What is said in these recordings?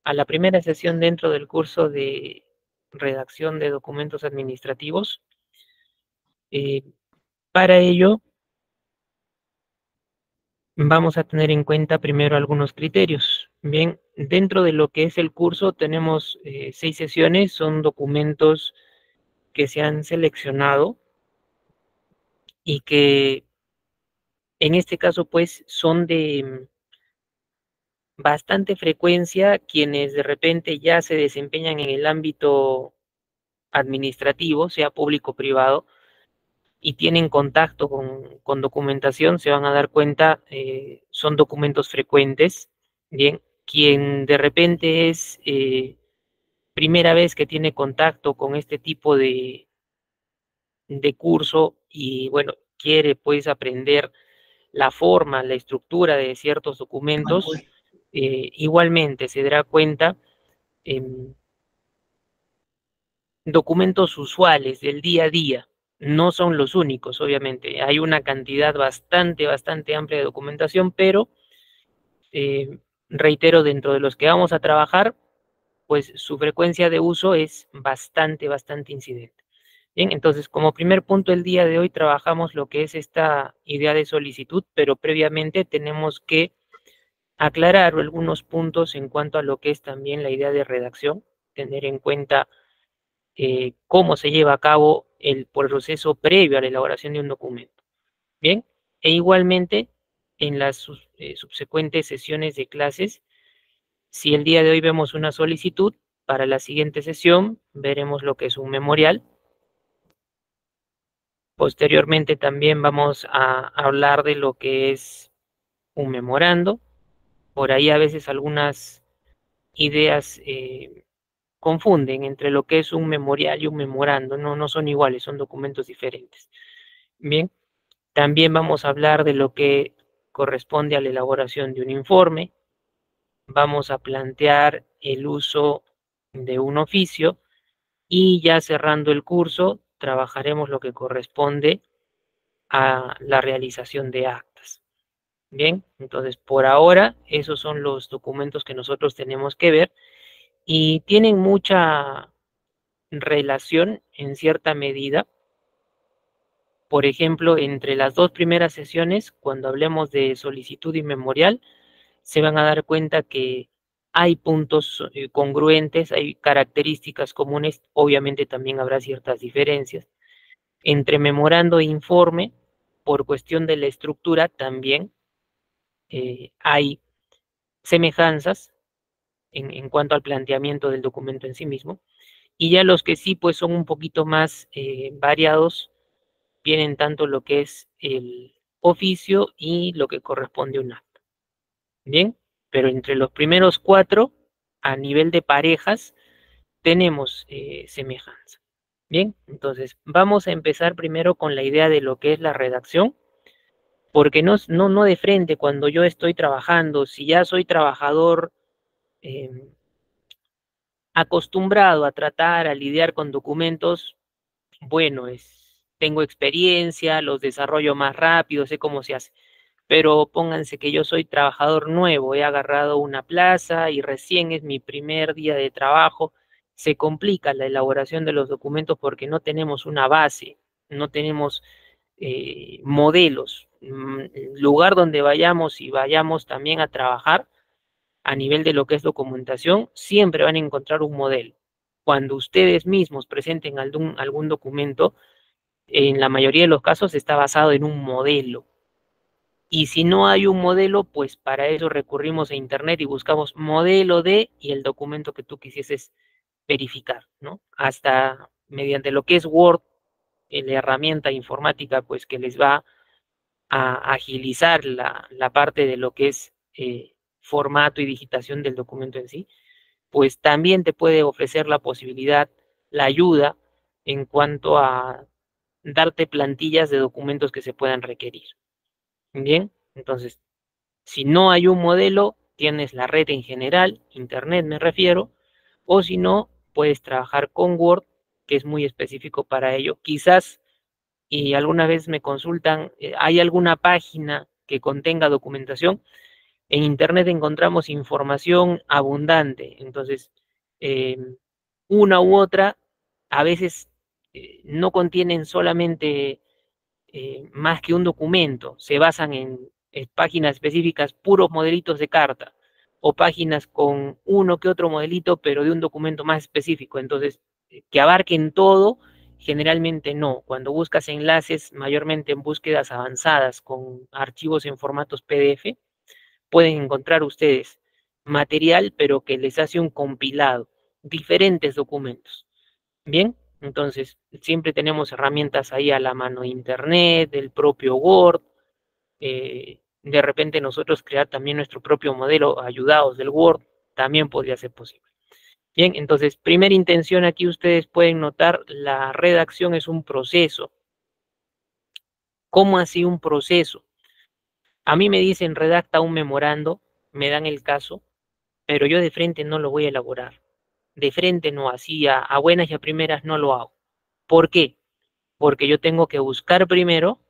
a la primera sesión dentro del curso de redacción de documentos administrativos. Para ello, vamos a tener en cuenta primero algunos criterios. Bien, dentro de lo que es el curso tenemos 6 sesiones, son documentos que se han seleccionado y que en este caso pues son de bastante frecuencia quienes de repente ya se desempeñan en el ámbito administrativo, sea público o privado, y tienen contacto con documentación, se van a dar cuenta, son documentos frecuentes. Bien, quien de repente es primera vez que tiene contacto con este tipo de curso y bueno, quiere pues aprender la forma, la estructura de ciertos documentos, igualmente se dará cuenta en documentos usuales del día a día. No son los únicos, obviamente. Hay una cantidad bastante amplia de documentación, pero reitero, dentro de los que vamos a trabajar, pues su frecuencia de uso es bastante incidente. Bien, entonces como primer punto el día de hoy trabajamos lo que es esta idea de solicitud, pero previamente tenemos que aclarar algunos puntos en cuanto a lo que es también la idea de redacción, tener en cuenta cómo se lleva a cabo el proceso previo a la elaboración de un documento. Bien, e igualmente en las subsecuentes sesiones de clases, si el día de hoy vemos una solicitud, para la siguiente sesión veremos lo que es un memorial. Posteriormente también vamos a hablar de lo que es un memorando. Por ahí a veces algunas ideas confunden entre lo que es un memorial y un memorando. No son iguales, son documentos diferentes. Bien, también vamos a hablar de lo que corresponde a la elaboración de un informe. Vamos a plantear el uso de un oficio y ya cerrando el curso trabajaremos lo que corresponde a la realización de actas. Bien, entonces por ahora esos son los documentos que nosotros tenemos que ver y tienen mucha relación en cierta medida. Por ejemplo, entre las 2 primeras sesiones, cuando hablemos de solicitud y memorial, se van a dar cuenta que hay puntos congruentes, hay características comunes, obviamente también habrá ciertas diferencias. Entre memorando e informe, por cuestión de la estructura, también hay semejanzas en cuanto al planteamiento del documento en sí mismo. Y ya los que sí, pues son un poquito más variados, vienen tanto lo que es el oficio y lo que corresponde a un acta. Bien, pero entre los primeros 4, a nivel de parejas, tenemos semejanza. Bien, entonces vamos a empezar primero con la idea de lo que es la redacción, porque no de frente cuando yo estoy trabajando, si ya soy trabajador eh, acostumbrado a tratar, a lidiar con documentos, bueno, tengo experiencia, los desarrollo más rápido, sé cómo se hace. Pero pónganse que yo soy trabajador nuevo, he agarrado una plaza y recién es mi primer día de trabajo, se complica la elaboración de los documentos porque no tenemos una base, no tenemos modelos, lugar donde vayamos y vayamos también a trabajar a nivel de lo que es documentación, siempre van a encontrar un modelo. Cuando ustedes mismos presenten algún documento, en la mayoría de los casos está basado en un modelo. Y si no hay un modelo, pues para eso recurrimos a Internet y buscamos modelo de y el documento que tú quisieses verificar, ¿no? Hasta mediante lo que es Word, la herramienta informática, pues que les va a agilizar la parte de lo que es formato y digitación del documento en sí, pues también te puede ofrecer la posibilidad, la ayuda en cuanto a darte plantillas de documentos que se puedan requerir. Bien, entonces, si no hay un modelo, tienes la red en general, Internet me refiero, o si no, puedes trabajar con Word, que es muy específico para ello. Quizás, y alguna vez me consultan, ¿hay alguna página que contenga documentación? En Internet encontramos información abundante, entonces una u otra a veces no contienen solamente más que un documento, se basan en páginas específicas, puros modelitos de carta, o páginas con uno que otro modelito, pero de un documento más específico. Entonces, que abarquen todo, generalmente no. Cuando buscas enlaces, mayormente en búsquedas avanzadas con archivos en formatos PDF, pueden encontrar ustedes material, pero que les hace un compilado, diferentes documentos. Bien, entonces siempre tenemos herramientas ahí a la mano, Internet, el propio Word, de repente nosotros crear también nuestro propio modelo ayudados del Word, también podría ser posible. Bien, entonces, primera intención aquí ustedes pueden notar, la redacción es un proceso. ¿Cómo así un proceso? A mí me dicen redacta un memorando, me dan el caso, pero yo de frente no lo voy a elaborar. De frente no, así a buenas y a primeras no lo hago. ¿Por qué? Porque yo tengo que buscar primero,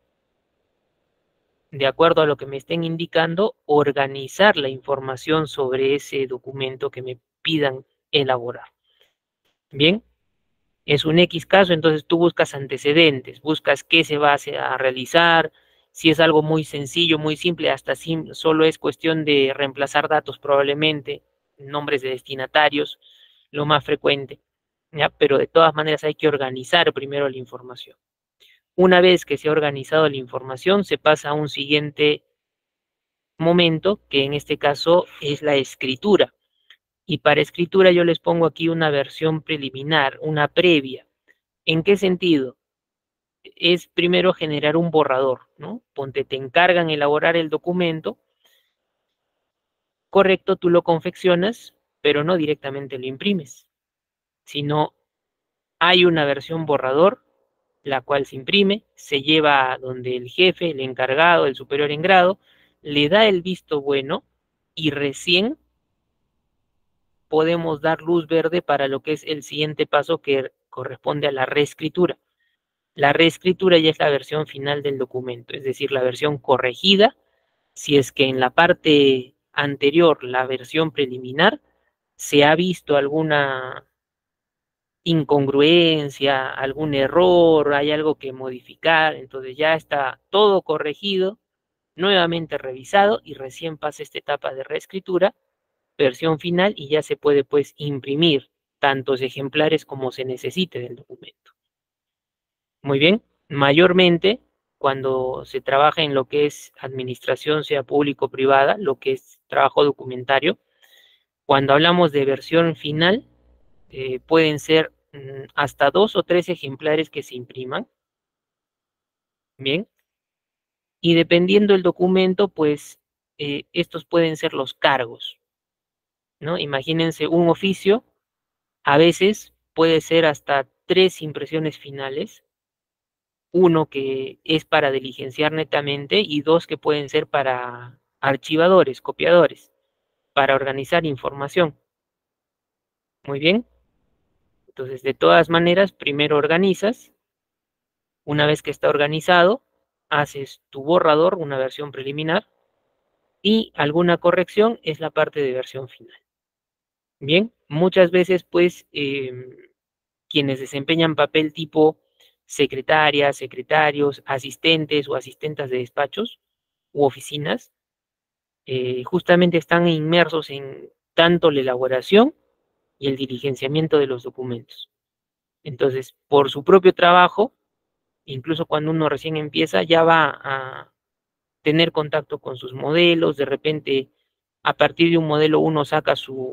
de acuerdo a lo que me estén indicando, organizar la información sobre ese documento que me pidan elaborar. Bien, es un X caso, entonces tú buscas antecedentes, buscas qué se va a realizar, si es algo muy sencillo, muy simple, hasta solo es cuestión de reemplazar datos probablemente, nombres de destinatarios, lo más frecuente, ¿ya? Pero de todas maneras hay que organizar primero la información. Una vez que se ha organizado la información, se pasa a un siguiente momento, que en este caso es la escritura. Y para escritura yo les pongo aquí una versión preliminar, una previa. ¿En qué sentido? Es primero generar un borrador, ¿no? Ponte, te encargan elaborar el documento, correcto, tú lo confeccionas, pero no directamente lo imprimes, sino hay una versión borrador, la cual se imprime, se lleva a donde el jefe, el encargado, el superior en grado, le da el visto bueno y recién podemos dar luz verde para lo que es el siguiente paso que corresponde a la reescritura. La reescritura ya es la versión final del documento, es decir, la versión corregida, si es que en la parte anterior, la versión preliminar, se ha visto alguna incongruencia, algún error, hay algo que modificar, entonces ya está todo corregido, nuevamente revisado y recién pasa esta etapa de reescritura, versión final y ya se puede pues imprimir tantos ejemplares como se necesite del documento. Muy bien, mayormente cuando se trabaja en lo que es administración, sea público o privada, lo que es trabajo documentario, cuando hablamos de versión final, pueden ser hasta 2 o 3 ejemplares que se impriman, bien, y dependiendo del documento, pues estos pueden ser los cargos, ¿no? Imagínense un oficio, a veces puede ser hasta 3 impresiones finales, uno que es para diligenciar netamente y 2 que pueden ser para archivadores, copiadores, para organizar información. Muy bien, entonces de todas maneras, primero organizas. Una vez que está organizado, haces tu borrador, una versión preliminar, y alguna corrección es la parte de versión final. Bien, muchas veces pues quienes desempeñan papel tipo secretarias, secretarios, asistentes o asistentas de despachos u oficinas, justamente están inmersos en tanto la elaboración y el diligenciamiento de los documentos. Entonces, por su propio trabajo, incluso cuando uno recién empieza, ya va a tener contacto con sus modelos, de repente a partir de un modelo uno saca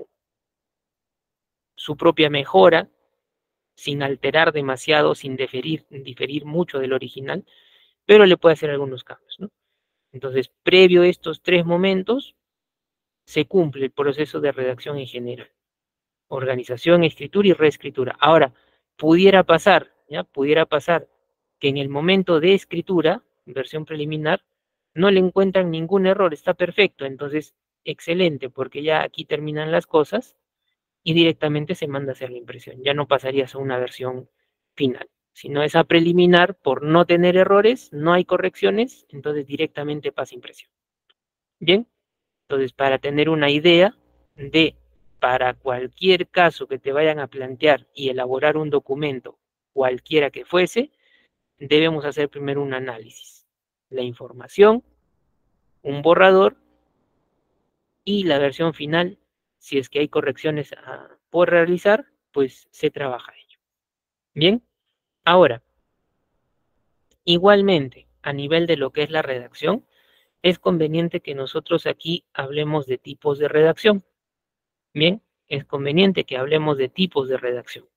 su propia mejora, sin alterar demasiado, sin diferir mucho del original, pero le puede hacer algunos cambios, ¿no? Entonces, previo a estos 3 momentos, se cumple el proceso de redacción en general. Organización, escritura y reescritura. Ahora, pudiera pasar, ¿ya? Pudiera pasar que en el momento de escritura, versión preliminar, no le encuentran ningún error, está perfecto, entonces, excelente, porque ya aquí terminan las cosas y directamente se manda a hacer la impresión. Ya no pasarías a una versión final, sino esa preliminar, por no tener errores, no hay correcciones, entonces directamente pasa impresión. Bien, Entonces, para tener una idea de, para cualquier caso que te vayan a plantear y elaborar un documento, cualquiera que fuese, debemos hacer primero un análisis. La información, un borrador y la versión final, si es que hay correcciones por realizar, pues se trabaja ello. Bien, ahora, igualmente, a nivel de lo que es la redacción, es conveniente que nosotros aquí hablemos de tipos de redacción. Bien, es conveniente que hablemos de tipos de redacción.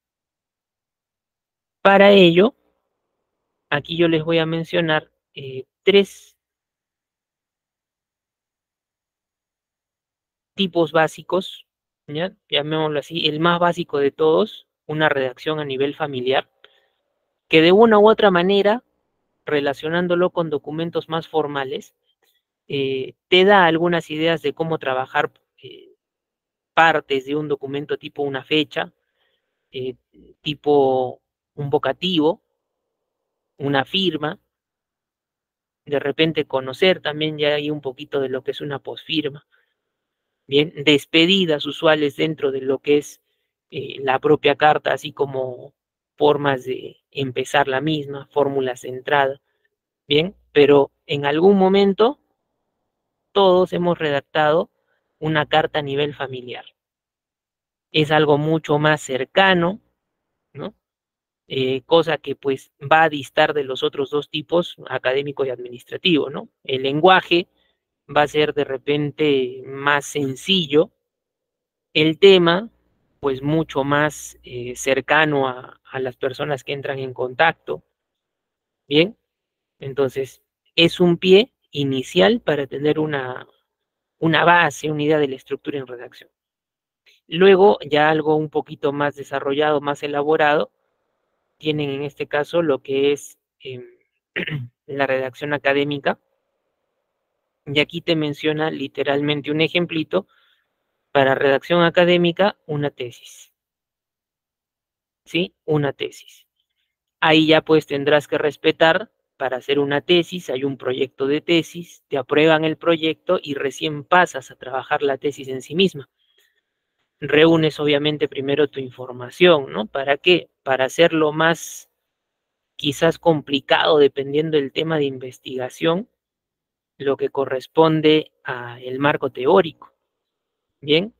Para ello, aquí yo les voy a mencionar tres tipos básicos, ¿ya? Llamémoslo así, el más básico de todos, una redacción a nivel familiar, que de una u otra manera, relacionándolo con documentos más formales, te da algunas ideas de cómo trabajar partes de un documento tipo una fecha, eh, tipo un vocativo, una firma, de repente conocer también ya hay un poquito de lo que es una posfirma, bien, despedidas usuales dentro de lo que es la propia carta, así como formas de empezar la misma, fórmulas de entrada, bien, pero en algún momento todos hemos redactado una carta a nivel familiar. Es algo mucho más cercano, ¿no? Cosa que pues va a distar de los otros dos tipos, académico y administrativo, ¿no? El lenguaje va a ser de repente más sencillo, el tema pues mucho más cercano a las personas que entran en contacto, ¿bien? Entonces, es un pie inicial para tener una base, una idea de la estructura en redacción. Luego, ya algo un poquito más desarrollado, más elaborado, tienen en este caso lo que es la redacción académica, y aquí te menciona literalmente un ejemplito para redacción académica, una tesis, ¿sí? Una tesis. Ahí ya pues tendrás que respetar, para hacer una tesis hay un proyecto de tesis, te aprueban el proyecto y recién pasas a trabajar la tesis en sí misma. Reúnes obviamente primero tu información, ¿no? ¿Para qué? Para hacerlo más quizás complicado dependiendo del tema de investigación, lo que corresponde al marco teórico. Bien,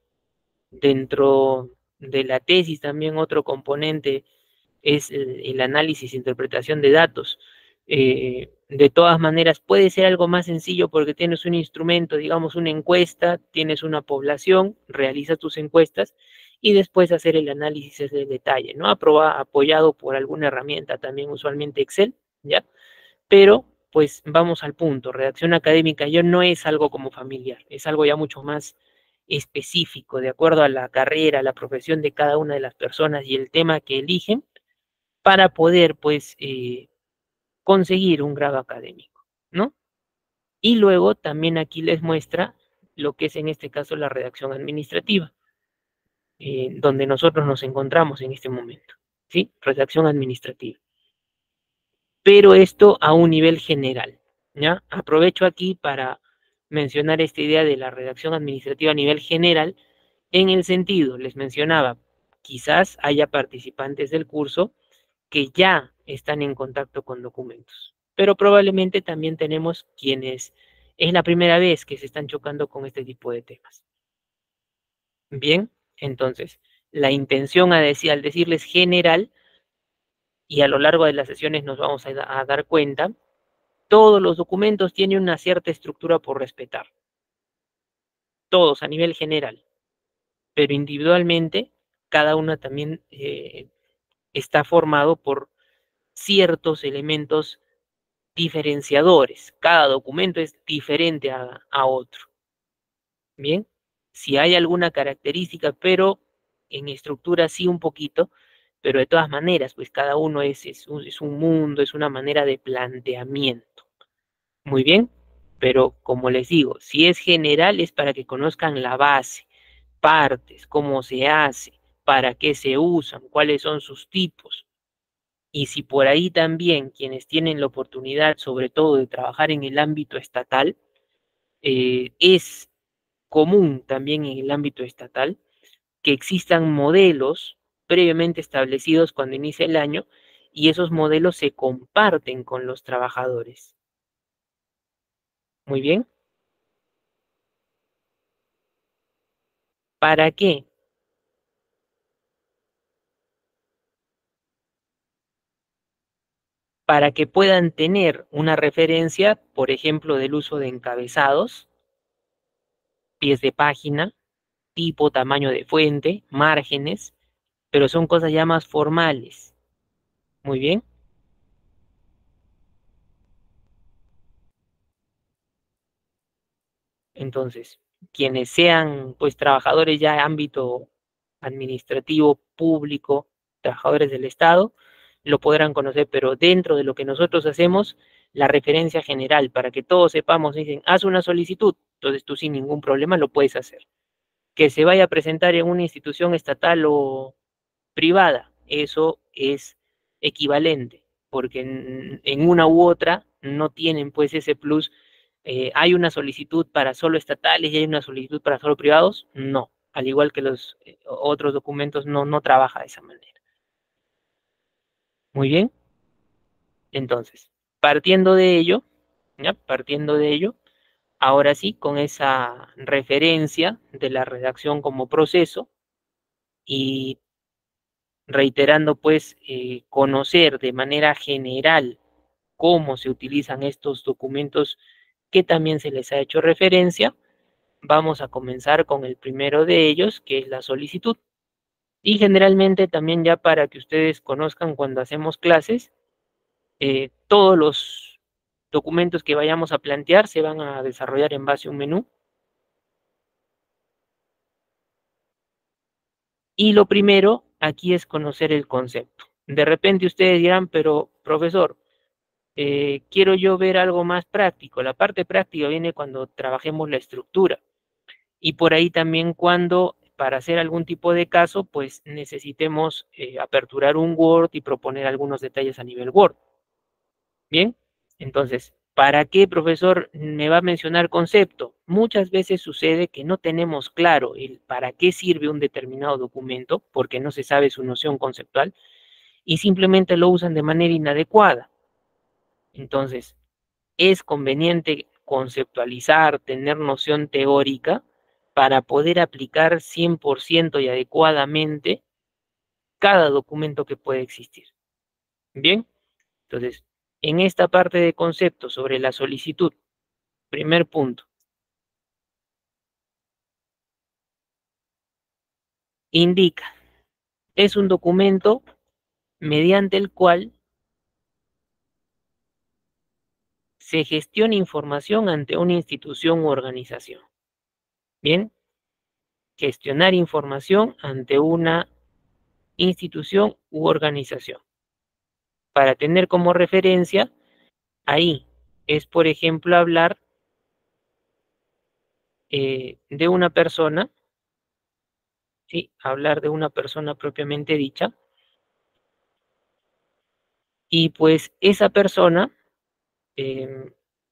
dentro de la tesis también otro componente es el análisis e interpretación de datos. De todas maneras, puede ser algo más sencillo porque tienes un instrumento, digamos una encuesta, tienes una población, realizas tus encuestas y después hacer el análisis de detalle, ¿no? Apoyado por alguna herramienta, también usualmente Excel, ¿ya? Pero, pues vamos al punto, redacción académica ya no es algo como familiar, es algo ya mucho más específico, de acuerdo a la carrera, a la profesión de cada una de las personas y el tema que eligen para poder, pues, conseguir un grado académico, ¿no? Y luego también aquí les muestra lo que es en este caso la redacción administrativa, donde nosotros nos encontramos en este momento, ¿sí? Redacción administrativa. Pero esto a un nivel general, ¿ya? Aprovecho aquí para mencionar esta idea de la redacción administrativa a nivel general, en el sentido, les mencionaba, quizás haya participantes del curso que ya están en contacto con documentos, pero probablemente también tenemos quienes es la primera vez que se están chocando con este tipo de temas. Bien, entonces, la intención al decirles general, y a lo largo de las sesiones nos vamos a dar cuenta, todos los documentos tienen una cierta estructura por respetar, todos a nivel general, pero individualmente cada una también está formado por ciertos elementos diferenciadores. Cada documento es diferente a otro. Bien, si hay alguna característica, pero en estructura sí un poquito, pero de todas maneras, pues cada uno es un mundo, es una manera de planteamiento. Muy bien, pero como les digo, si es general es para que conozcan la base, partes, cómo se hace, para qué se usan, cuáles son sus tipos. Y si por ahí también quienes tienen la oportunidad, sobre todo de trabajar en el ámbito estatal, es común también en el ámbito estatal que existan modelos previamente establecidos cuando inicia el año y esos modelos se comparten con los trabajadores. Muy bien. ¿Para qué? Para que puedan tener una referencia, por ejemplo, del uso de encabezados, pies de página, tipo, tamaño de fuente, márgenes, pero son cosas ya más formales. Muy bien. Entonces, quienes sean pues trabajadores ya de ámbito administrativo, público, trabajadores del Estado, lo podrán conocer, pero dentro de lo que nosotros hacemos, la referencia general, para que todos sepamos, dicen, haz una solicitud, entonces tú sin ningún problema lo puedes hacer. Que se vaya a presentar en una institución estatal o privada, eso es equivalente, porque en una u otra no tienen pues ese plus. ¿Hay una solicitud para solo estatales y hay una solicitud para solo privados? No, al igual que los otros documentos, no trabaja de esa manera. Muy bien, entonces, partiendo de ello, ¿ya? Partiendo de ello, ahora sí, con esa referencia de la redacción como proceso y reiterando pues conocer de manera general cómo se utilizan estos documentos que también se les ha hecho referencia, vamos a comenzar con el primero de ellos, que es la solicitud. Y generalmente también ya para que ustedes conozcan cuando hacemos clases, todos los documentos que vayamos a plantear se van a desarrollar en base a un menú. Y lo primero aquí es conocer el concepto. De repente ustedes dirán, pero profesor, quiero yo ver algo más práctico. La parte práctica viene cuando trabajemos la estructura y por ahí también cuando para hacer algún tipo de caso, pues necesitemos aperturar un Word y proponer algunos detalles a nivel Word. Bien, entonces, ¿para qué, profesor, me va a mencionar concepto? Muchas veces sucede que no tenemos claro el para qué sirve un determinado documento porque no se sabe su noción conceptual y simplemente lo usan de manera inadecuada. Entonces, es conveniente conceptualizar, tener noción teórica para poder aplicar 100% y adecuadamente cada documento que puede existir. Bien, entonces, en esta parte de concepto sobre la solicitud, primer punto, indica, es un documento mediante el cual se gestiona información ante una institución u organización. Bien, gestionar información ante una institución u organización. Para tener como referencia, ahí es, por ejemplo, hablar de una persona, ¿sí? Hablar de una persona propiamente dicha, y pues esa persona eh,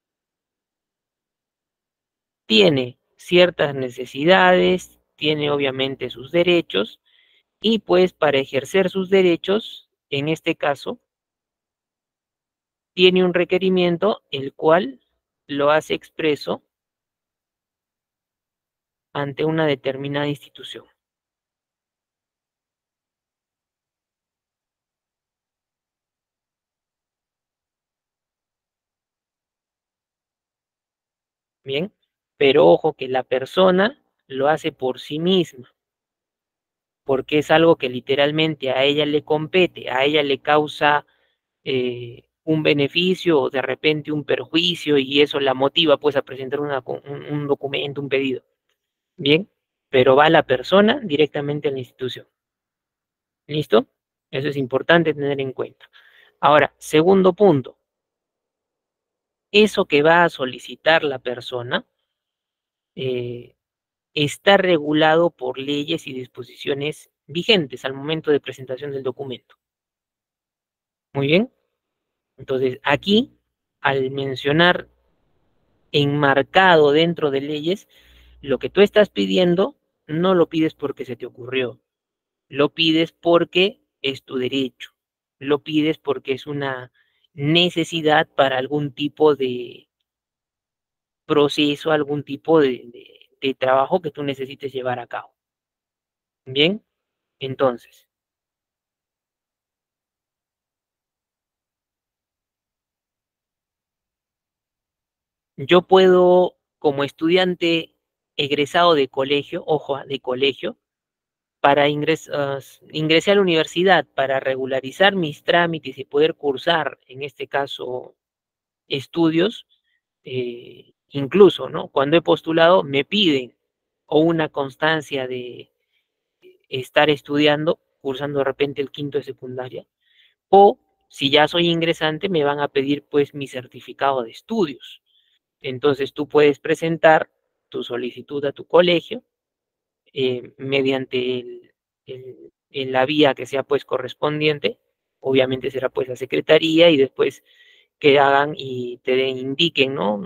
tiene ciertas necesidades, tiene obviamente sus derechos, y pues para ejercer sus derechos, en este caso, tiene un requerimiento el cual lo hace expreso ante una determinada institución. Bien, pero ojo que la persona lo hace por sí misma, porque es algo que literalmente a ella le compete, a ella le causa un beneficio o de repente un perjuicio y eso la motiva pues a presentar un documento, un pedido. Bien, pero va la persona directamente a la institución. ¿Listo? Eso es importante tener en cuenta. Ahora, segundo punto, eso que va a solicitar la persona eh, está regulado por leyes y disposiciones vigentes al momento de presentación del documento. Muy bien. Entonces, aquí, al mencionar enmarcado dentro de leyes, Lo que tú estás pidiendo, no lo pides porque se te ocurrió, lo pides porque es tu derecho, lo pides porque es una necesidad para algún tipo de proceso, algún tipo de trabajo que tú necesites llevar a cabo. Bien, entonces, yo puedo, como estudiante egresado de colegio, ojo, de colegio, para ingresé a la universidad para regularizar mis trámites y poder cursar, en este caso, estudios, incluso, ¿no? Cuando he postulado, me piden o una constancia de estar estudiando, cursando de repente el quinto de secundaria, o si ya soy ingresante, me van a pedir pues mi certificado de estudios. Entonces tú puedes presentar tu solicitud a tu colegio mediante en la vía que sea pues correspondiente, obviamente será pues la secretaría y después que hagan y indiquen, ¿no?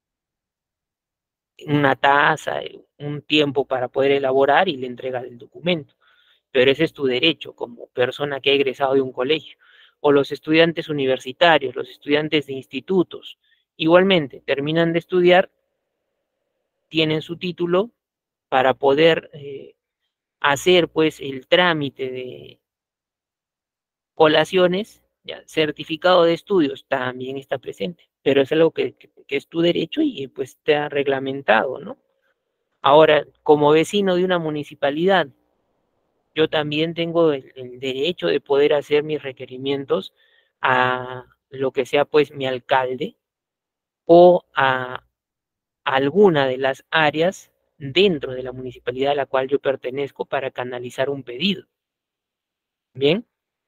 Una tasa, un tiempo para poder elaborar y la entrega del documento. Pero ese es tu derecho como persona que ha egresado de un colegio. O los estudiantes universitarios, los estudiantes de institutos, igualmente terminan de estudiar, tienen su título para poder hacer pues el trámite de colaciones, ya, certificado de estudios también está presente, pero es algo que es tu derecho y pues te ha reglamentado, ¿no? Ahora, como vecino de una municipalidad, yo también tengo el derecho de poder hacer mis requerimientos a lo que sea pues mi alcalde o a alguna de las áreas dentro de la municipalidad a la cual yo pertenezco para canalizar un pedido. Bien,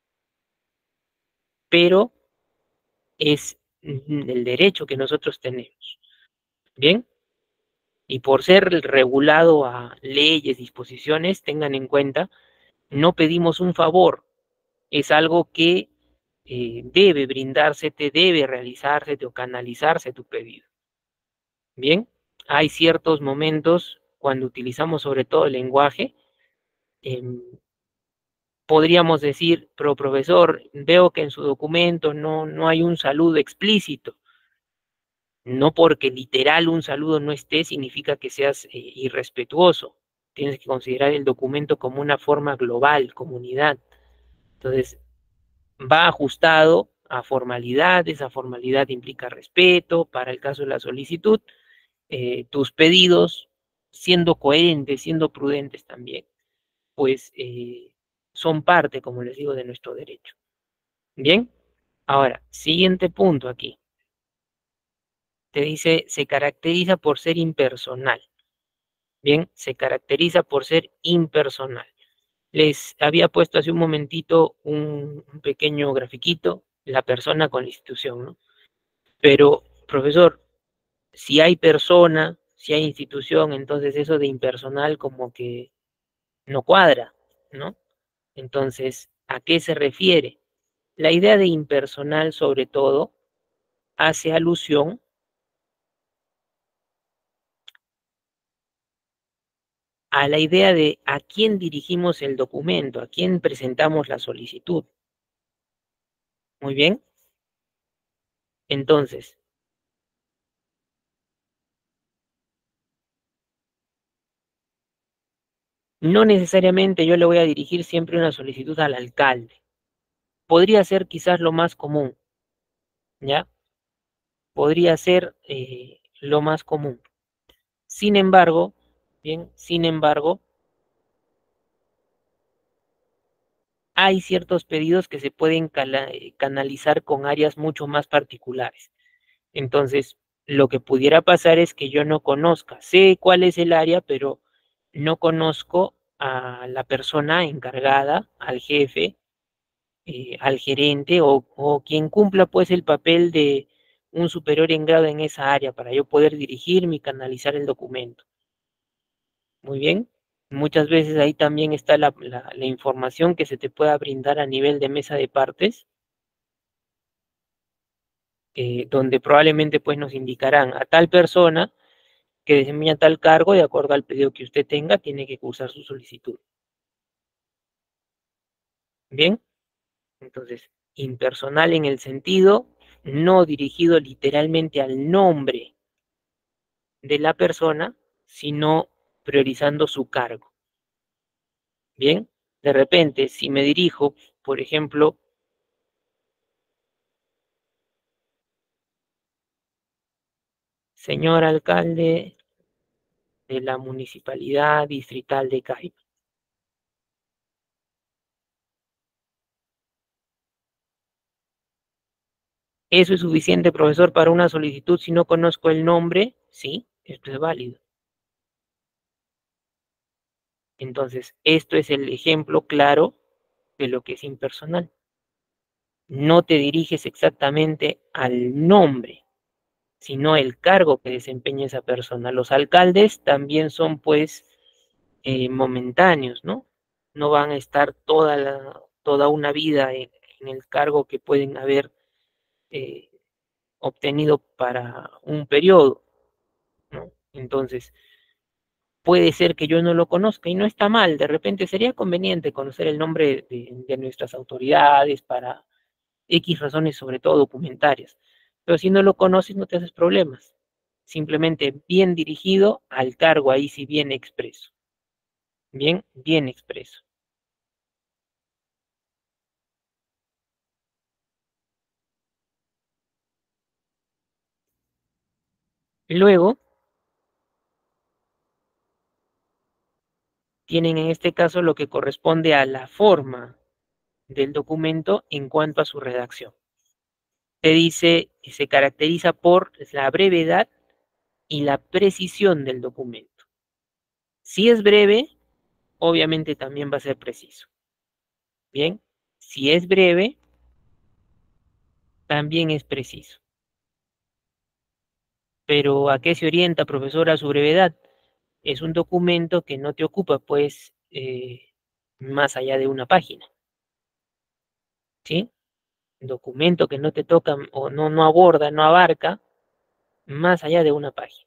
pero es el derecho que nosotros tenemos. Bien, y por ser regulado a leyes, disposiciones, tengan en cuenta, no pedimos un favor, es algo que debe brindársete, debe realizársete o canalizarse tu pedido. Bien, hay ciertos momentos cuando utilizamos sobre todo el lenguaje, eh, podríamos decir, pero profesor, veo que en su documento no hay un saludo explícito. No porque literal un saludo no esté, significa que seas irrespetuoso. Tienes que considerar el documento como una forma global, comunidad. Entonces, va ajustado a formalidades, a formalidad implica respeto, para el caso de la solicitud, tus pedidos, siendo coherentes, siendo prudentes también, pues son parte, como les digo, de nuestro derecho. Bien, ahora, siguiente punto aquí. Te dice, se caracteriza por ser impersonal. Bien, se caracteriza por ser impersonal. Les había puesto hace un momentito un pequeño grafiquito, la persona con la institución, ¿no? Pero, profesor, si hay persona, si hay institución, entonces eso de impersonal como que no cuadra, ¿no? Entonces, ¿a qué se refiere? La idea de impersonal, sobre todo, hace alusión a la idea de a quién dirigimos el documento, a quién presentamos la solicitud. Muy bien. Entonces, no necesariamente yo le voy a dirigir siempre una solicitud al alcalde. Podría ser quizás lo más común, ¿ya? Podría ser lo más común. Sin embargo, bien, sin embargo, hay ciertos pedidos que se pueden canalizar con áreas mucho más particulares. Entonces, lo que pudiera pasar es que yo no conozca, sé cuál es el área, pero no conozco a la persona encargada, al jefe, al gerente o quien cumpla pues el papel de un superior en grado en esa área para yo poder dirigirme y canalizar el documento. Muy bien. Muchas veces ahí también está la información que se te pueda brindar a nivel de mesa de partes, donde probablemente pues nos indicarán a tal persona que desempeña tal cargo, de acuerdo al pedido que usted tenga, tiene que cursar su solicitud. Bien, entonces, impersonal en el sentido no dirigido literalmente al nombre de la persona, sino priorizando su cargo. Bien, de repente, si me dirijo, por ejemplo, señor alcalde de la Municipalidad Distrital de Caipa. ¿Eso es suficiente, profesor, para una solicitud si no conozco el nombre? Sí, esto es válido. Entonces, esto es el ejemplo claro de lo que es impersonal. No te diriges exactamente al nombre, sino el cargo que desempeña esa persona. Los alcaldes también son, pues, momentáneos, ¿no? No van a estar toda una vida en el cargo que pueden haber eh, obtenido para un periodo, ¿no? Entonces, puede ser que yo no lo conozca y no está mal, de repente sería conveniente conocer el nombre de nuestras autoridades para X razones, sobre todo documentarias, pero si no lo conoces no te haces problemas, simplemente bien dirigido al cargo, ahí sí bien expreso, bien expreso. Luego, tienen en este caso lo que corresponde a la forma del documento en cuanto a su redacción. Se dice que se caracteriza por la brevedad y la precisión del documento. Si es breve, obviamente también va a ser preciso. Bien, si es breve, también es preciso. Pero ¿a qué se orienta, profesora, su brevedad? Es un documento que no te ocupa, pues, más allá de una página, ¿sí? Documento que no te toca o no aborda, no abarca más allá de una página.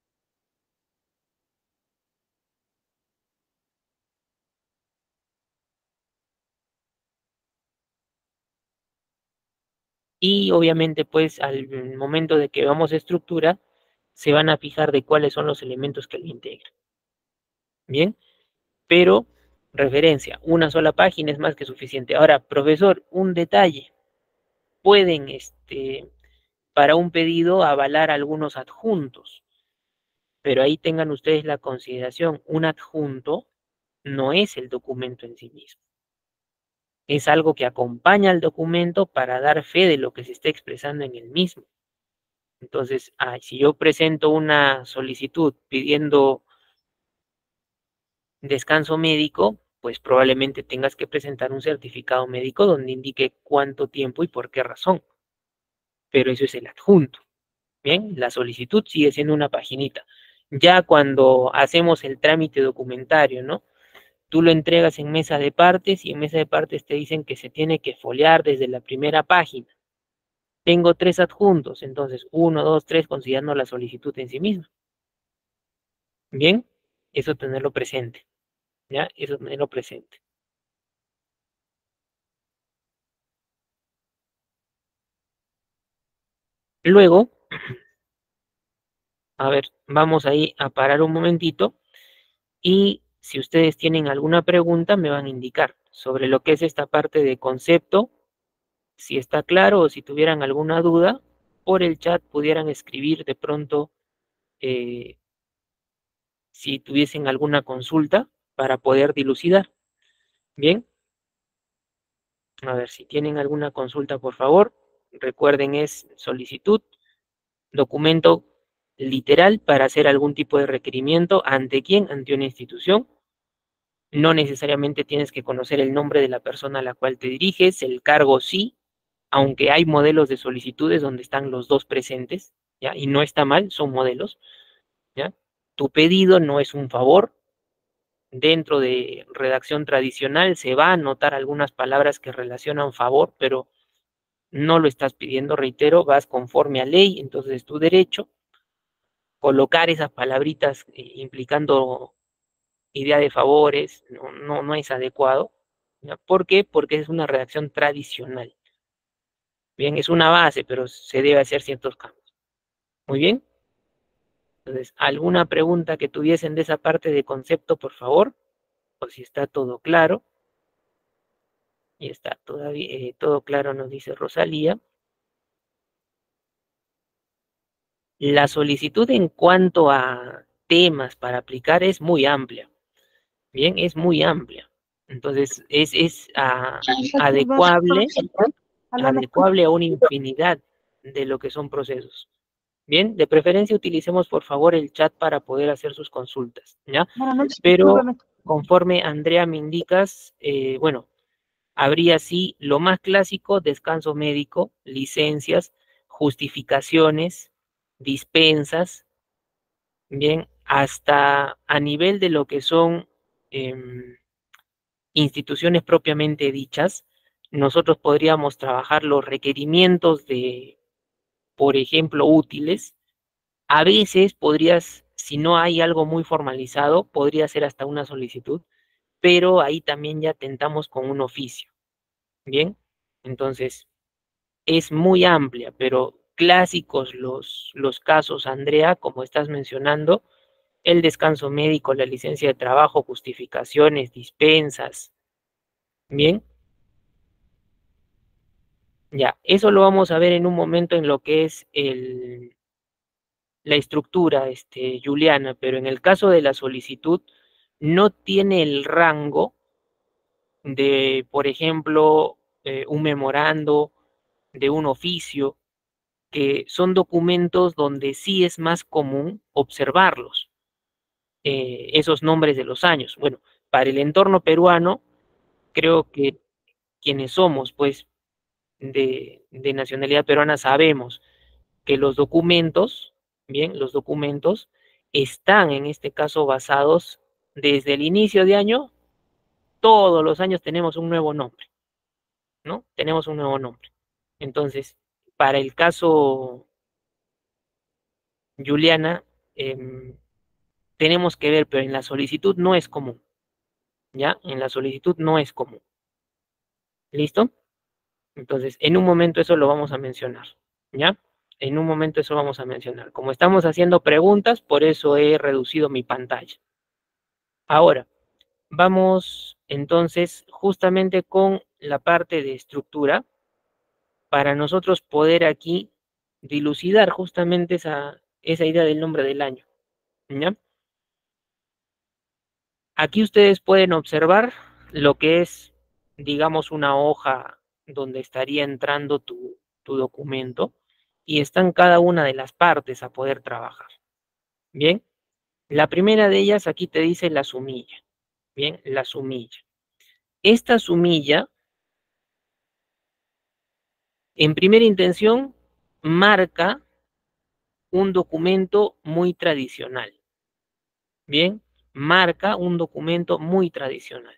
Y obviamente, pues, al momento de que vamos a estructura, se van a fijar de cuáles son los elementos que lo integran. Bien, pero referencia, una sola página es más que suficiente. Ahora, profesor, un detalle. Pueden, para un pedido, avalar algunos adjuntos, pero ahí tengan ustedes la consideración, un adjunto no es el documento en sí mismo. Es algo que acompaña al documento para dar fe de lo que se está expresando en el mismo. Entonces, si yo presento una solicitud pidiendo descanso médico, pues probablemente tengas que presentar un certificado médico donde indique cuánto tiempo y por qué razón. Pero eso es el adjunto. Bien, la solicitud sigue siendo una paginita. Ya cuando hacemos el trámite documentario, ¿no? Tú lo entregas en mesa de partes y en mesa de partes te dicen que se tiene que foliar desde la primera página. Tengo 3 adjuntos, entonces 1, 2, 3, considerando la solicitud en sí misma. Bien, eso tenerlo presente, ¿ya? Eso tenerlo presente. Luego, a ver, vamos ahí a parar un momentito y si ustedes tienen alguna pregunta me van a indicar sobre lo que es esta parte de concepto, si está claro o si tuvieran alguna duda, por el chat pudieran escribir de pronto eh, si tuviesen alguna consulta para poder dilucidar. Bien, a ver si tienen alguna consulta, por favor. Recuerden, es solicitud, documento literal para hacer algún tipo de requerimiento. ¿Ante quién? Ante una institución. No necesariamente tienes que conocer el nombre de la persona a la cual te diriges, el cargo sí, aunque hay modelos de solicitudes donde están los dos presentes, ¿ya? Y no está mal, son modelos, ¿ya? Tu pedido no es un favor. Dentro de redacción tradicional se va a anotar algunas palabras que relacionan favor, pero no lo estás pidiendo, reitero, vas conforme a ley, entonces es tu derecho. colocar esas palabritas implicando idea de favores, no es adecuado. ¿Ya? ¿Por qué? Porque es una redacción tradicional. Bien, es una base, pero se debe hacer ciertos cambios. Muy bien. Entonces, ¿alguna pregunta que tuviesen de esa parte de concepto, por favor? O si está todo claro. Y está todavía todo claro, nos dice Rosalía. La solicitud en cuanto a temas para aplicar es muy amplia. Bien, es muy amplia. Entonces, adecuable, adecuable a una infinidad de lo que son procesos. Bien, de preferencia utilicemos por favor el chat para poder hacer sus consultas, ¿ya? Pero conforme Andrea me indicas, bueno, habría sí lo más clásico, descanso médico, licencias, justificaciones, dispensas, bien, hasta a nivel de lo que son instituciones propiamente dichas, nosotros podríamos trabajar los requerimientos de, por ejemplo, útiles. A veces podrías, si no hay algo muy formalizado, podría ser hasta una solicitud, pero ahí también ya tentamos con un oficio. Bien, entonces es muy amplia, pero clásicos los casos, Andrea, como estás mencionando, el descanso médico, la licencia de trabajo, justificaciones, dispensas. Bien, ya, eso lo vamos a ver en un momento en lo que es la estructura, Juliana, pero en el caso de la solicitud, no tiene el rango de, por ejemplo, un memorando, de un oficio, que son documentos donde sí es más común observarlos, esos nombres de los años. Bueno, para el entorno peruano, creo que quienes somos, pues, de nacionalidad peruana sabemos que los documentos, bien, los documentos están en este caso basados desde el inicio de año, todos los años tenemos un nuevo nombre, ¿no? Tenemos un nuevo nombre. Entonces, para el caso Juliana, tenemos que ver, pero en la solicitud no es común, ¿ya? En la solicitud no es común. ¿Listo? Entonces, en un momento eso lo vamos a mencionar, ¿ya? En un momento eso vamos a mencionar. Como estamos haciendo preguntas, por eso he reducido mi pantalla. Ahora, vamos entonces justamente con la parte de estructura para nosotros poder aquí dilucidar justamente esa idea del nombre del año, ¿ya? Aquí ustedes pueden observar lo que es, digamos, una hoja donde estaría entrando tu documento y están cada una de las partes a poder trabajar. Bien, la primera de ellas aquí te dice la sumilla. Bien, la sumilla. Esta sumilla, en primera intención, marca un documento muy tradicional. Bien, marca un documento muy tradicional.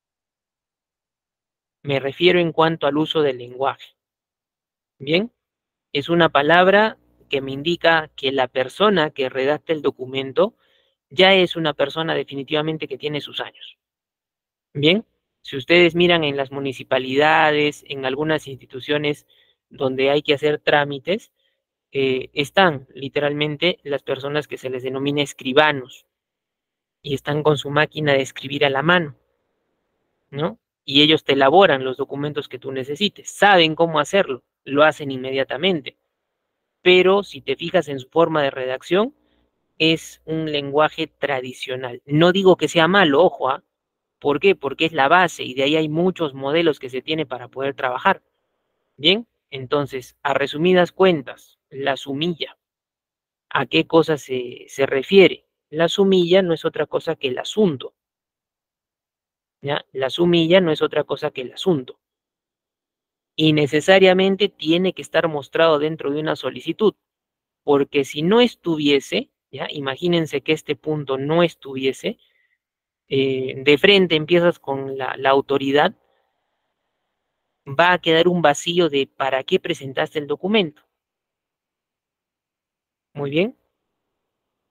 Me refiero en cuanto al uso del lenguaje. Bien, es una palabra que me indica que la persona que redacta el documento ya es una persona definitivamente que tiene sus años. Bien, si ustedes miran en las municipalidades, en algunas instituciones donde hay que hacer trámites, están literalmente las personas que se les denomina escribanos y están con su máquina de escribir a la mano, ¿no? Y ellos te elaboran los documentos que tú necesites, saben cómo hacerlo, lo hacen inmediatamente, pero si te fijas en su forma de redacción, es un lenguaje tradicional. No digo que sea malo, ojo, ¿ah? ¿Por qué? Porque es la base y de ahí hay muchos modelos que se tiene para poder trabajar. Bien, entonces, a resumidas cuentas, la sumilla, ¿a qué cosa se refiere? La sumilla no es otra cosa que el asunto, ¿ya? La sumilla no es otra cosa que el asunto. Y necesariamente tiene que estar mostrado dentro de una solicitud, porque si no estuviese, ¿ya? Imagínense que este punto no estuviese, de frente empiezas con la autoridad, va a quedar un vacío de para qué presentaste el documento. Muy bien.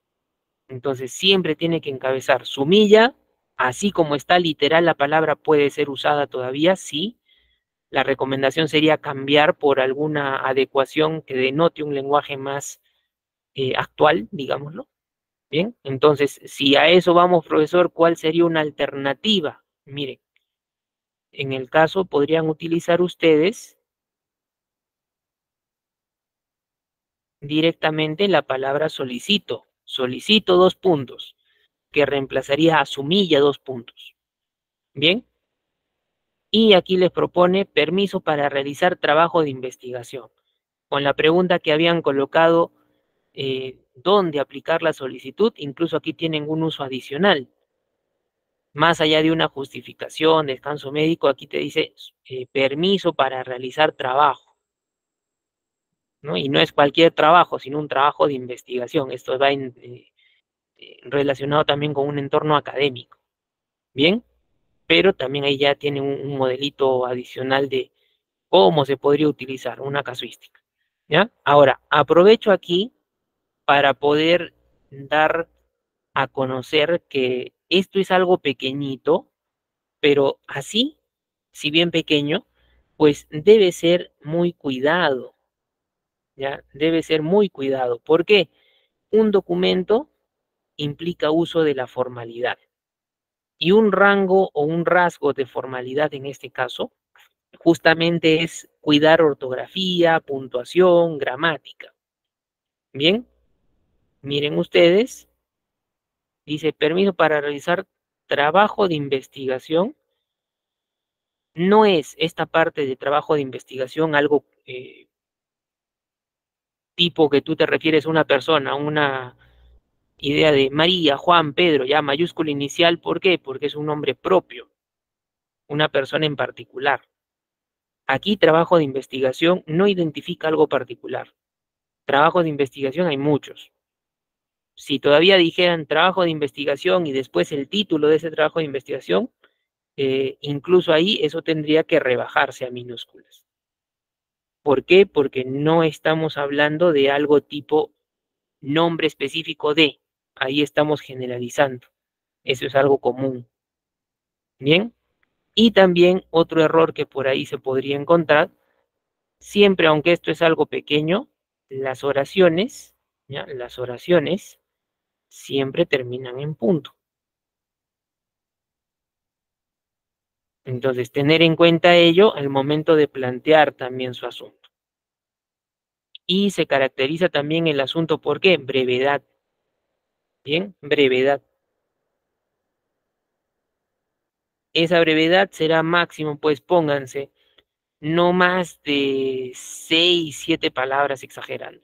Entonces siempre tiene que encabezar Sumilla, así como está literal la palabra puede ser usada todavía, sí. La recomendación sería cambiar por alguna adecuación que denote un lenguaje más actual, digámoslo. Bien, entonces, si a eso vamos, profesor, ¿cuál sería una alternativa? Miren, en el caso podrían utilizar ustedes directamente la palabra solicito. Solicito dos puntos, que reemplazaría a Sumilla dos puntos. Bien, y aquí les propone permiso para realizar trabajo de investigación. Con la pregunta que habían colocado, dónde aplicar la solicitud, incluso aquí tienen un uso adicional. Más allá de una justificación, descanso médico, aquí te dice permiso para realizar trabajo, ¿no? Y no es cualquier trabajo, sino un trabajo de investigación. Esto va relacionado también con un entorno académico, ¿bien? Pero también ahí ya tiene un modelito adicional de cómo se podría utilizar una casuística, ¿ya? Ahora, aprovecho aquí para poder dar a conocer que esto es algo pequeñito, pero así, si bien pequeño, pues debe ser muy cuidado, ¿ya? Debe ser muy cuidado. ¿Por qué? Un documento implica uso de la formalidad y un rango o un rasgo de formalidad en este caso justamente es cuidar ortografía, puntuación, gramática. Bien, miren ustedes, dice permiso para realizar trabajo de investigación. No es esta parte de trabajo de investigación algo tipo que tú te refieres a una persona, una idea de María, Juan, Pedro, ya mayúscula inicial. ¿Por qué? Porque es un nombre propio, una persona en particular. Aquí trabajo de investigación no identifica algo particular. Trabajos de investigación hay muchos. Si todavía dijeran trabajo de investigación y después el título de ese trabajo de investigación, incluso ahí eso tendría que rebajarse a minúsculas. ¿Por qué? Porque no estamos hablando de algo tipo nombre específico de, ahí estamos generalizando. Eso es algo común. Bien. Y también otro error que por ahí se podría encontrar, siempre, aunque esto es algo pequeño, las oraciones, ¿ya? Las oraciones siempre terminan en punto. Entonces, tener en cuenta ello al momento de plantear también su asunto. Y se caracteriza también el asunto, ¿por qué? Brevedad. Bien, brevedad. Esa brevedad será máximo, pues pónganse, no más de 6, 7 palabras exagerando.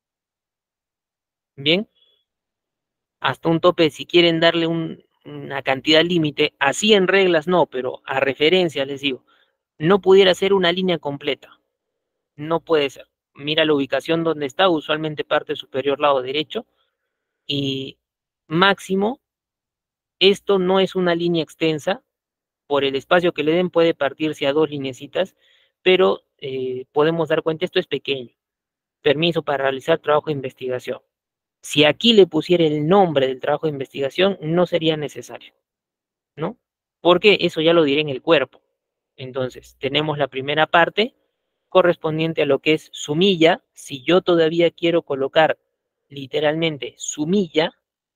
Bien, hasta un tope, si quieren darle una cantidad límite, así en reglas no, pero a referencia les digo, no pudiera ser una línea completa, no puede ser. Mira la ubicación donde está, usualmente parte superior lado derecho, y máximo, esto no es una línea extensa, por el espacio que le den puede partirse a dos lineecitas, pero podemos dar cuenta, esto es pequeño. Permiso para realizar trabajo de investigación. Si aquí le pusiera el nombre del trabajo de investigación, no sería necesario, ¿no? Porque eso ya lo diré en el cuerpo. Entonces, tenemos la primera parte correspondiente a lo que es sumilla. Si yo todavía quiero colocar literalmente sumilla,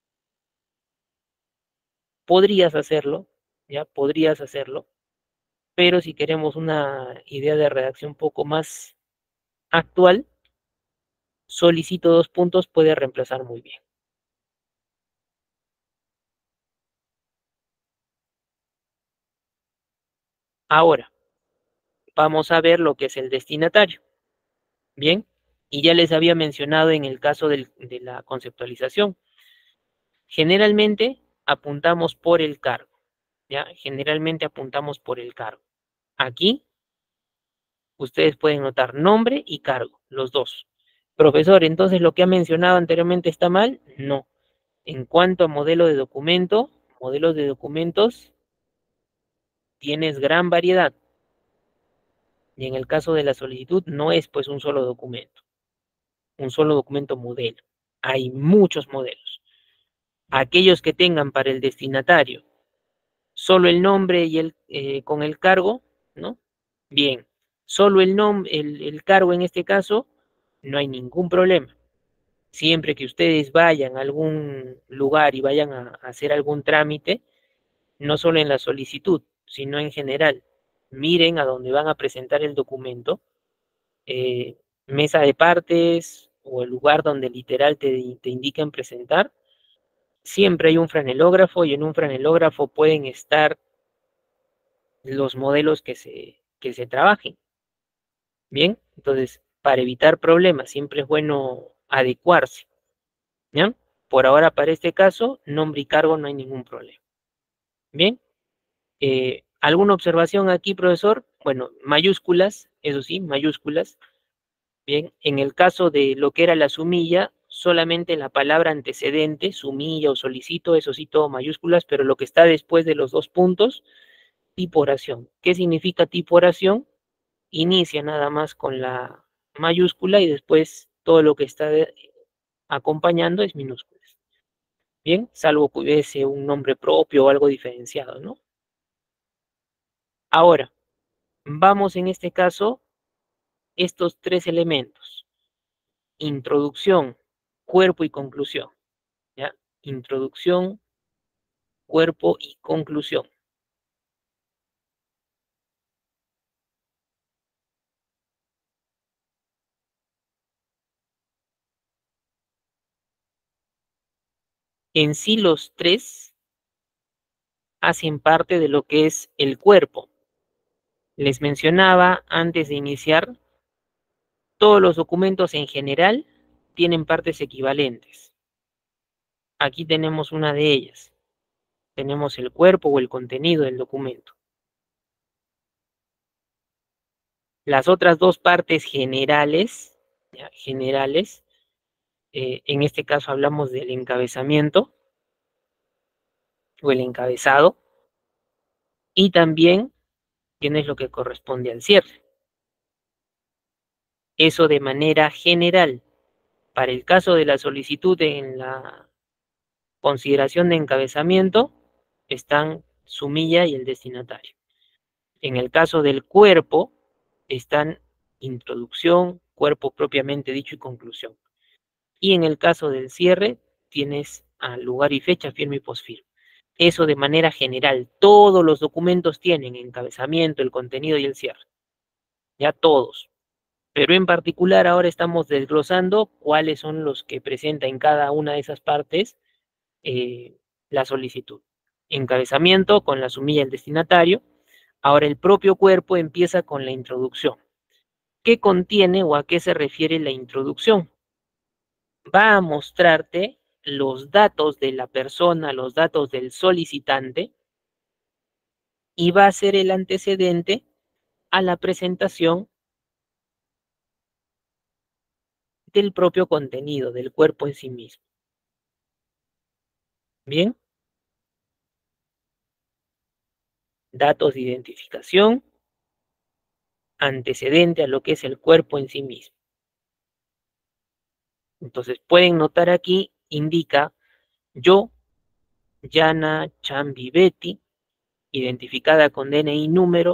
podrías hacerlo, ya podrías hacerlo, pero si queremos una idea de redacción un poco más actual, solicito dos puntos puede reemplazar muy bien. Ahora, vamos a ver lo que es el destinatario. Bien, y ya les había mencionado en el caso de la conceptualización. Generalmente apuntamos por el cargo, ¿ya? Generalmente apuntamos por el cargo. Aquí ustedes pueden notar nombre y cargo, los dos. Profesor, entonces lo que ha mencionado anteriormente está mal. No. En cuanto a modelo de documento, modelos de documentos, tienes gran variedad. Y en el caso de la solicitud, no es pues un solo documento modelo. Hay muchos modelos. Aquellos que tengan para el destinatario solo el nombre y con el cargo, ¿no? Bien, solo el nombre, el cargo en este caso, no hay ningún problema. Siempre que ustedes vayan a algún lugar y vayan a hacer algún trámite, no solo en la solicitud, sino en general, miren a dónde van a presentar el documento, mesa de partes o el lugar donde literal te indiquen presentar. Siempre hay un franelógrafo y en un franelógrafo pueden estar los modelos que se trabajen. Bien, entonces, para evitar problemas, siempre es bueno adecuarse. ¿Ya? Por ahora, para este caso, nombre y cargo no hay ningún problema. Bien, ¿alguna observación aquí, profesor? Bueno, mayúsculas, eso sí, mayúsculas. Bien, en el caso de lo que era la sumilla, solamente la palabra antecedente, sumilla o solicito, eso sí, todo mayúsculas, pero lo que está después de los dos puntos, tipo oración. ¿Qué significa tipo oración? Inicia nada más con la mayúscula y después todo lo que está acompañando es minúsculas. Bien, salvo que hubiese un nombre propio o algo diferenciado, ¿no? Ahora, vamos en este caso estos tres elementos: introducción, cuerpo y conclusión. ¿Ya? Introducción, cuerpo y conclusión. En sí los tres hacen parte de lo que es el cuerpo. Les mencionaba antes de iniciar, todos los documentos en general tienen partes equivalentes. Aquí tenemos una de ellas. Tenemos el cuerpo o el contenido del documento. Las otras dos partes generales, ¿ya? Generales, en este caso hablamos del encabezamiento o el encabezado, y también tienes lo que corresponde al cierre. Eso de manera general. Para el caso de la solicitud en la consideración de encabezamiento, están sumilla y el destinatario. En el caso del cuerpo, están introducción, cuerpo propiamente dicho y conclusión. Y en el caso del cierre, tienes al lugar y fecha, firme y posfirme. Eso de manera general. Todos los documentos tienen encabezamiento, el contenido y el cierre. Ya todos. Pero en particular ahora estamos desglosando cuáles son los que presenta en cada una de esas partes eh, la solicitud. Encabezamiento con la sumilla del destinatario. Ahora el propio cuerpo empieza con la introducción. ¿Qué contiene o a qué se refiere la introducción? Va a mostrarte los datos de la persona, los datos del solicitante, y va a ser el antecedente a la presentación del propio contenido, del cuerpo en sí mismo. Bien, datos de identificación, antecedente a lo que es el cuerpo en sí mismo. Entonces pueden notar aquí, indica yo, Yana Chambi Betty, identificada con DNI número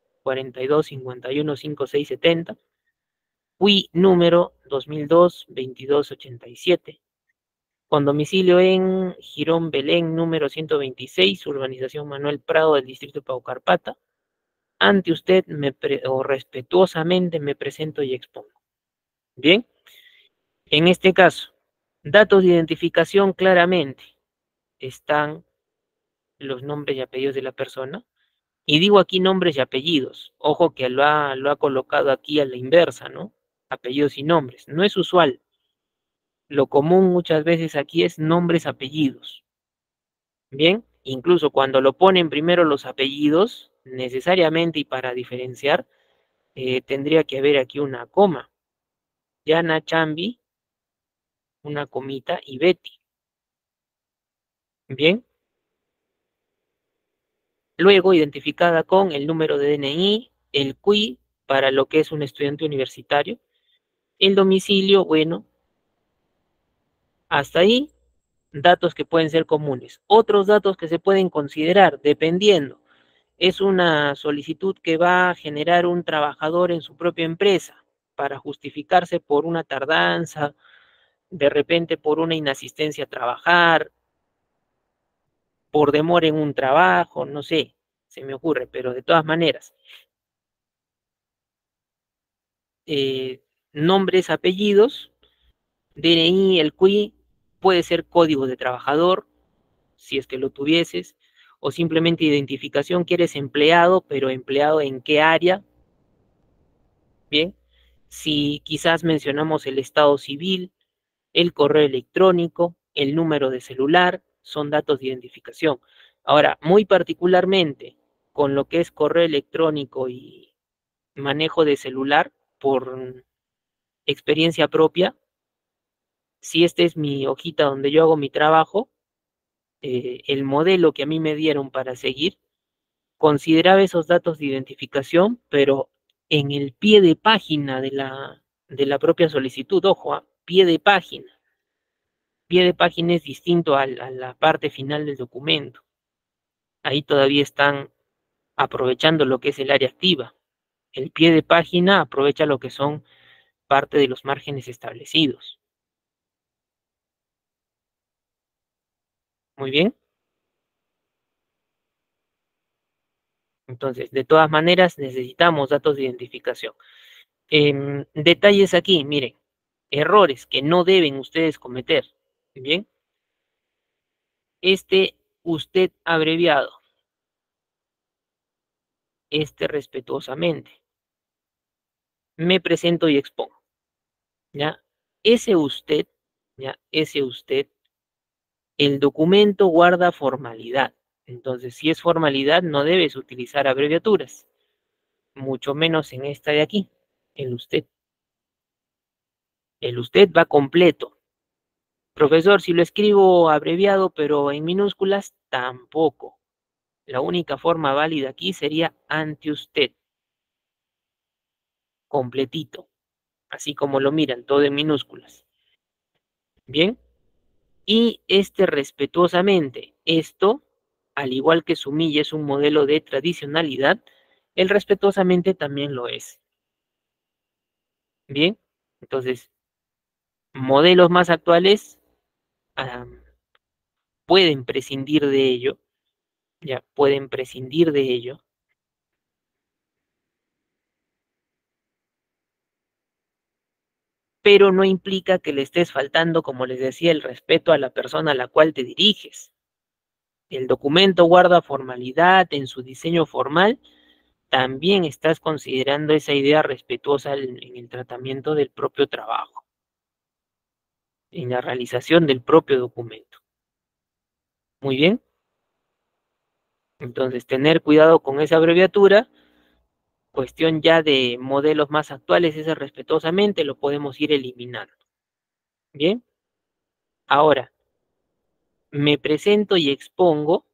42515670, UI número 2002-2287, con domicilio en Girón Belén número 126, urbanización Manuel Prado del distrito de Paucarpata. Ante usted o respetuosamente me presento y expongo. Bien, en este caso, datos de identificación claramente están los nombres y apellidos de la persona. Y digo aquí nombres y apellidos. Ojo que lo ha colocado aquí a la inversa, ¿no? Apellidos y nombres. No es usual. Lo común muchas veces aquí es nombres, apellidos. Bien, incluso cuando lo ponen primero los apellidos, necesariamente y para diferenciar, tendría que haber aquí una coma. Yana Chambi, una comita y Betty. Bien, luego identificada con el número de DNI, el CUI para lo que es un estudiante universitario, el domicilio, bueno, hasta ahí datos que pueden ser comunes. Otros datos que se pueden considerar, dependiendo, es una solicitud que va a generar un trabajador en su propia empresa para justificarse por una tardanza, de repente por una inasistencia a trabajar, por demora en un trabajo, no sé, se me ocurre, pero de todas maneras, nombres, apellidos, DNI, el CUI, puede ser código de trabajador, si es que lo tuvieses, o simplemente identificación que eres empleado, pero empleado en qué área, bien. Si quizás mencionamos el estado civil, el correo electrónico, el número de celular, son datos de identificación. Ahora, muy particularmente con lo que es correo electrónico y manejo de celular, por experiencia propia, si esta es mi hojita donde yo hago mi trabajo, el modelo que a mí me dieron para seguir consideraba esos datos de identificación, pero en el pie de página de la propia solicitud, ojo, pie de página. Pie de página es distinto a la parte final del documento. Ahí todavía están aprovechando lo que es el área activa. El pie de página aprovecha lo que son parte de los márgenes establecidos. Muy bien. Entonces, de todas maneras, necesitamos datos de identificación. Detalles aquí, miren, errores que no deben ustedes cometer. Bien, este usted abreviado, este respetuosamente. Me presento y expongo. ¿Ya? Ese usted, ¿ya? Ese usted, el documento guarda formalidad. Entonces, si es formalidad, no debes utilizar abreviaturas, mucho menos en esta de aquí, el usted. El usted va completo. Profesor, si lo escribo abreviado pero en minúsculas, tampoco. La única forma válida aquí sería ante usted, completito, así como lo miran, todo en minúsculas. Bien, y este respetuosamente, esto, al igual que Sumilla es un modelo de tradicionalidad, el respetuosamente también lo es. Bien, entonces, modelos más actuales pueden prescindir de ello, ya pueden prescindir de ello, pero no implica que le estés faltando, como les decía, el respeto a la persona a la cual te diriges. El documento guarda formalidad en su diseño formal, también estás considerando esa idea respetuosa en el tratamiento del propio trabajo, en la realización del propio documento. Muy bien, entonces tener cuidado con esa abreviatura, cuestión ya de modelos más actuales, ese respetuosamente lo podemos ir eliminando. Bien, ahora me presento y expongo,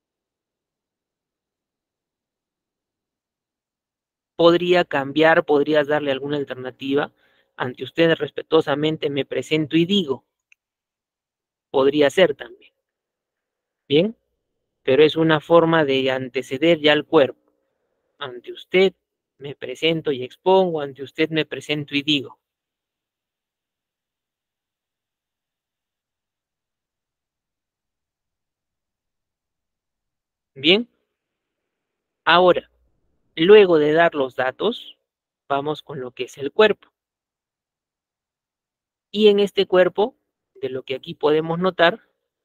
podría cambiar, podrías darle alguna alternativa. Ante ustedes respetuosamente me presento y digo, podría ser también. Bien, pero es una forma de anteceder ya al cuerpo. Ante usted me presento y expongo, ante usted me presento y digo. Bien, ahora, luego de dar los datos, vamos con lo que es el cuerpo. Y en este cuerpo, de lo que aquí podemos notar,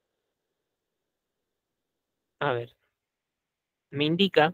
a ver, me indica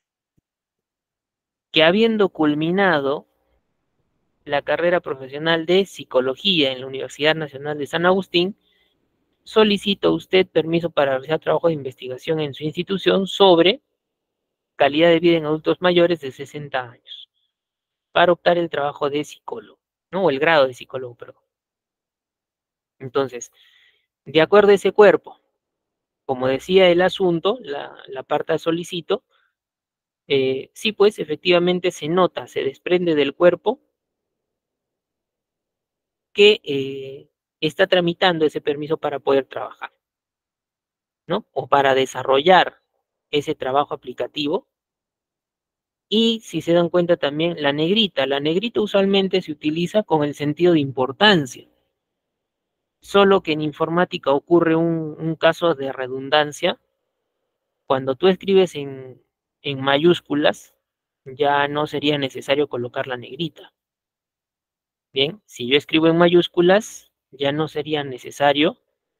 que habiendo culminado la carrera profesional de psicología en la Universidad Nacional de San Agustín, solicita usted permiso para realizar trabajo de investigación en su institución sobre calidad de vida en adultos mayores de 60 años, para optar el trabajo de psicólogo, ¿no? O el grado de psicólogo, perdón. Entonces, de acuerdo a ese cuerpo, como decía el asunto, la parte solicito, sí, pues efectivamente se nota, se desprende del cuerpo que está tramitando ese permiso para poder trabajar, ¿no? O para desarrollar ese trabajo aplicativo. Y si se dan cuenta también, la negrita usualmente se utiliza con el sentido de importancia, solo que en informática ocurre un caso de redundancia. Cuando tú escribes en mayúsculas, ya no sería necesario colocar la negrita. Bien, si yo escribo en mayúsculas, ya no sería necesario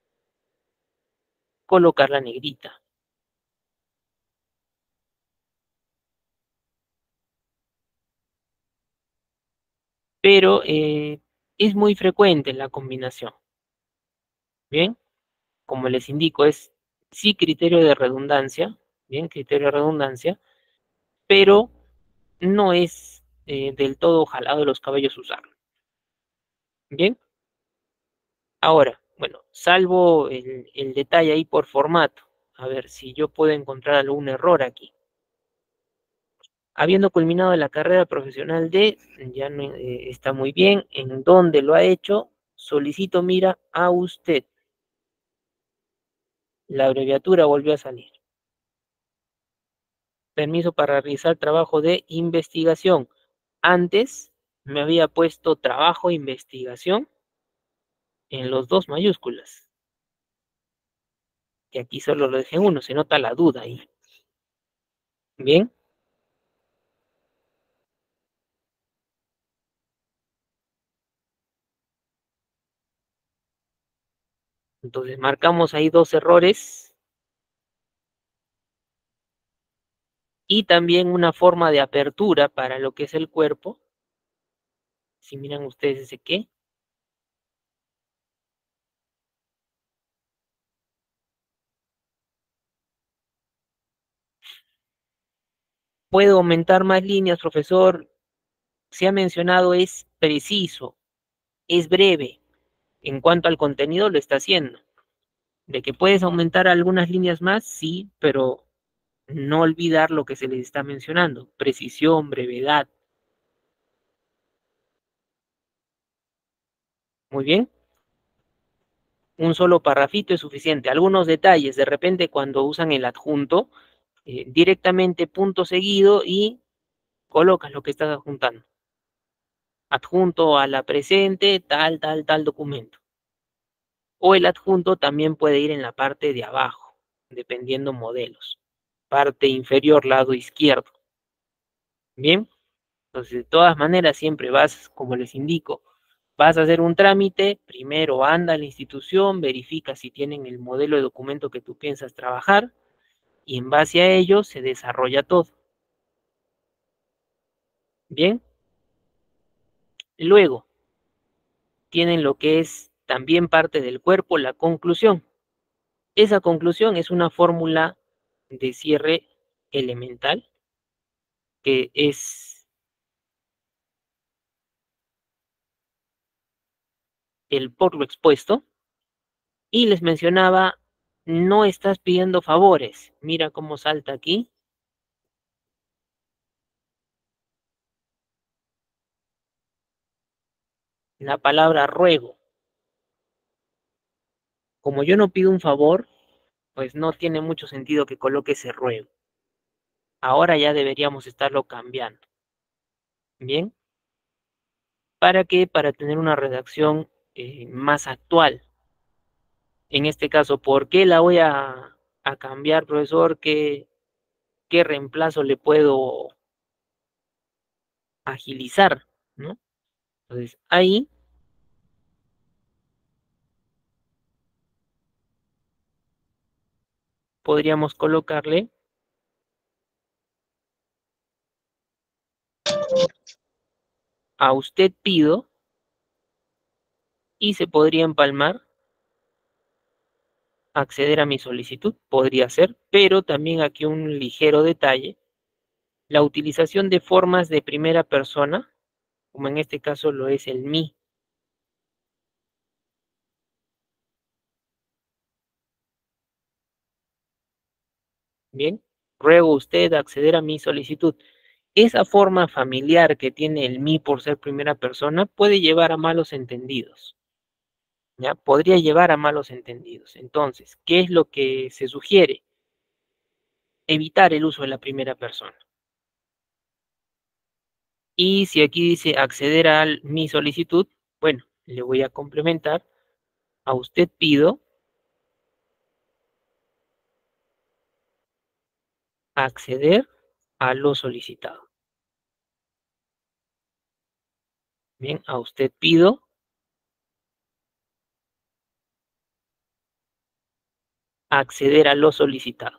colocar la negrita. Pero es muy frecuente la combinación. Bien, como les indico, es sí criterio de redundancia, bien, criterio de redundancia, pero no es del todo jalado de los cabellos usarlo. Bien, ahora, bueno, salvo el detalle ahí por formato, a ver si yo puedo encontrar algún error aquí. Habiendo culminado la carrera profesional de, ya no, está muy bien, en dónde lo ha hecho, solicito mira a usted. La abreviatura volvió a salir. Permiso para realizar trabajo de investigación. Antes me había puesto trabajo e investigación en los dos mayúsculas, que aquí solo lo dejé en uno, se nota la duda ahí. Bien, entonces marcamos ahí dos errores y también una forma de apertura para lo que es el cuerpo. Si miran ustedes ese qué, puedo aumentar más líneas, profesor. Se ha mencionado es preciso, es breve. En cuanto al contenido, lo está haciendo. De que puedes aumentar algunas líneas más, sí, pero no olvidar lo que se les está mencionando. Precisión, brevedad. Muy bien. Un solo parrafito es suficiente. Algunos detalles, de repente cuando usan el adjunto, directamente punto seguido y colocas lo que estás adjuntando. Adjunto a la presente, tal documento. O el adjunto también puede ir en la parte de abajo, dependiendo modelos. Parte inferior, lado izquierdo. Bien, entonces de todas maneras siempre vas, como les indico, vas a hacer un trámite, primero anda a la institución, verifica si tienen el modelo de documento que tú piensas trabajar y en base a ello se desarrolla todo. Bien, luego tienen lo que es también parte del cuerpo, la conclusión. Esa conclusión es una fórmula de cierre elemental que es el por lo expuesto. Y les mencionaba, no estás pidiendo favores. Mira cómo salta aquí la palabra ruego. Como yo no pido un favor, pues no tiene mucho sentido que coloque ese ruego. Ahora ya deberíamos estarlo cambiando. Bien, ¿para qué? Para tener una redacción más actual. En este caso, ¿por qué la voy a cambiar, profesor? ¿Qué reemplazo le puedo agilizar? ¿No? Entonces, ahí podríamos colocarle a usted pido y se podría empalmar acceder a mi solicitud, podría ser, pero también aquí un ligero detalle, la utilización de formas de primera persona, como en este caso lo es el mí. Bien, ruego usted acceder a mi solicitud. Esa forma familiar que tiene el mí por ser primera persona puede llevar a malos entendidos. ¿ya? Podría llevar a malos entendidos. Entonces, ¿qué es lo que se sugiere? Evitar el uso de la primera persona. Y si aquí dice acceder a mi solicitud, bueno, le voy a complementar. A usted pido acceder a lo solicitado. Bien, a usted pido acceder a lo solicitado.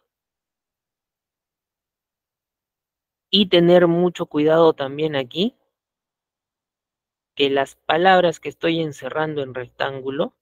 Y tener mucho cuidado también aquí, que las palabras que estoy encerrando en rectángulo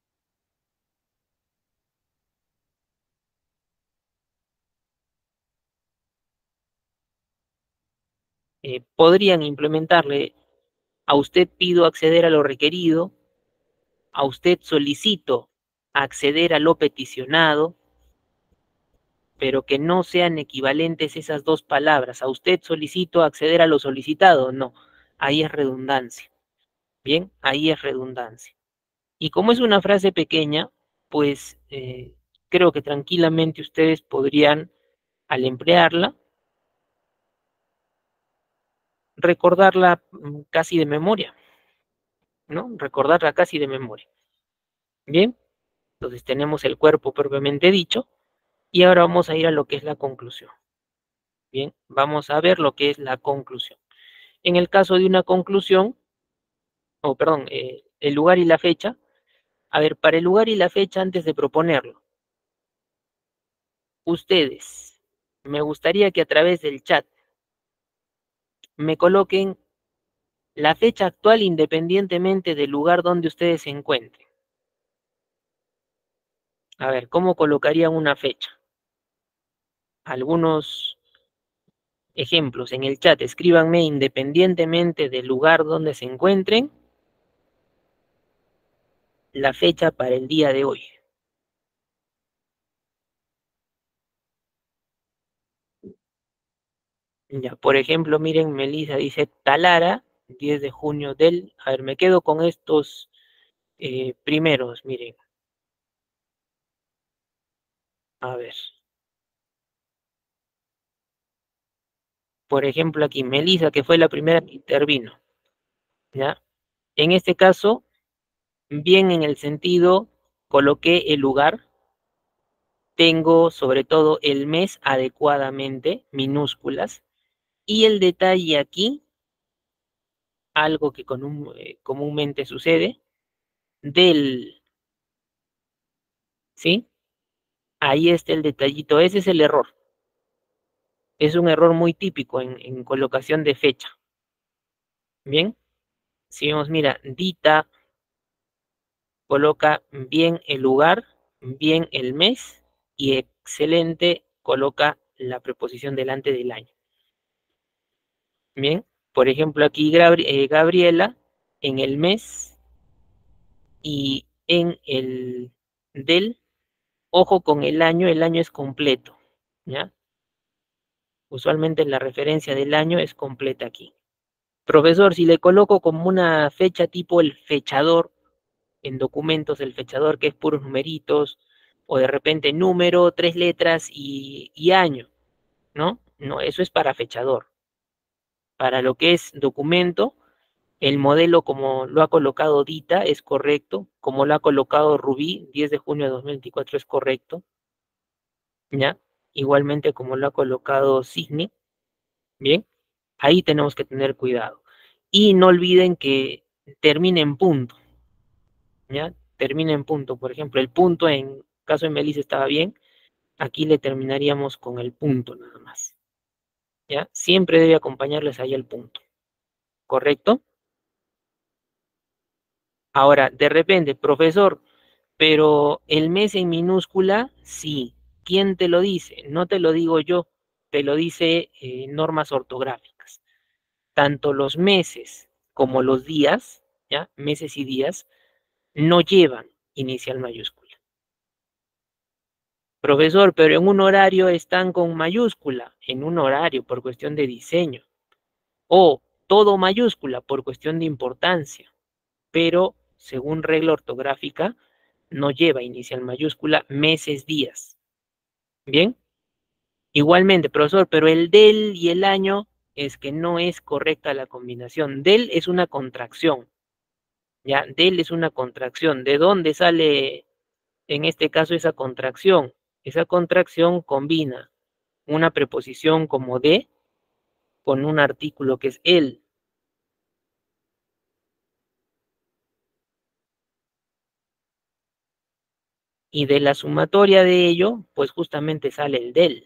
podrían implementarle: a usted pido acceder a lo requerido, a usted solicito acceder a lo peticionado, pero que no sean equivalentes esas dos palabras. A usted solicito acceder a lo solicitado, no, ahí es redundancia. Bien, ahí es redundancia. Y como es una frase pequeña, pues creo que tranquilamente ustedes podrían, al emplearla, recordarla casi de memoria, ¿no? Recordarla casi de memoria. Bien, entonces tenemos el cuerpo propiamente dicho y ahora vamos a ir a lo que es la conclusión. Bien, vamos a ver lo que es la conclusión. En el caso de una conclusión, o perdón, el lugar y la fecha, a ver, para el lugar y la fecha, antes de proponerlo, ustedes, me gustaría que a través del chat me coloquen la fecha actual independientemente del lugar donde ustedes se encuentren. A ver, ¿cómo colocarían una fecha? Algunos ejemplos en el chat, escríbanme independientemente del lugar donde se encuentren, la fecha para el día de hoy. Ya, por ejemplo, miren, Melissa dice Talara, 10 de junio del... A ver, me quedo con estos primeros, miren. A ver. Por ejemplo, aquí Melissa, que fue la primera que intervino. ¿Ya? En este caso, bien en el sentido, coloqué el lugar, tengo sobre todo el mes adecuadamente, minúsculas, y el detalle aquí, algo que comúnmente sucede, del, ¿sí? Ahí está el detallito, ese es el error. Es un error muy típico en colocación de fecha. Bien, si vemos, mira, Dita coloca bien el lugar, bien el mes y excelente coloca la preposición delante del año. Bien, por ejemplo, aquí Gabriela en el mes y en el del, ojo con el año es completo, ¿ya? Usualmente la referencia del año es completa aquí. Profesor, si le coloco como una fecha tipo el fechador, en documentos el fechador que es puros numeritos, o de repente número, tres letras y año, ¿no? No, eso es para fechador. Para lo que es documento, el modelo como lo ha colocado Dita es correcto, como lo ha colocado Rubí, 10 de junio de 2024 es correcto, ¿ya? Igualmente como lo ha colocado Signi, ¿bien? Ahí tenemos que tener cuidado. Y no olviden que termine en punto, ¿ya? Termina en punto. Por ejemplo, el punto en caso de Melissa estaba bien, aquí le terminaríamos con el punto nada más, ¿ya? Siempre debe acompañarles ahí el punto, ¿correcto? Ahora, de repente, profesor, pero el mes en minúscula, sí. ¿Quién te lo dice? No te lo digo yo, te lo dice normas ortográficas. Tanto los meses como los días, ¿ya? Meses y días, no llevan inicial mayúscula. Profesor, pero en un horario están con mayúscula, en un horario por cuestión de diseño, o todo mayúscula por cuestión de importancia, pero según regla ortográfica, no lleva inicial mayúscula, meses, días. ¿Bien? Igualmente, profesor, pero el del y el año es que no es correcta la combinación. Del es una contracción, ¿ya? Del es una contracción. ¿De dónde sale en este caso esa contracción? Esa contracción combina una preposición como de con un artículo que es el. Y de la sumatoria de ello, pues justamente sale el del.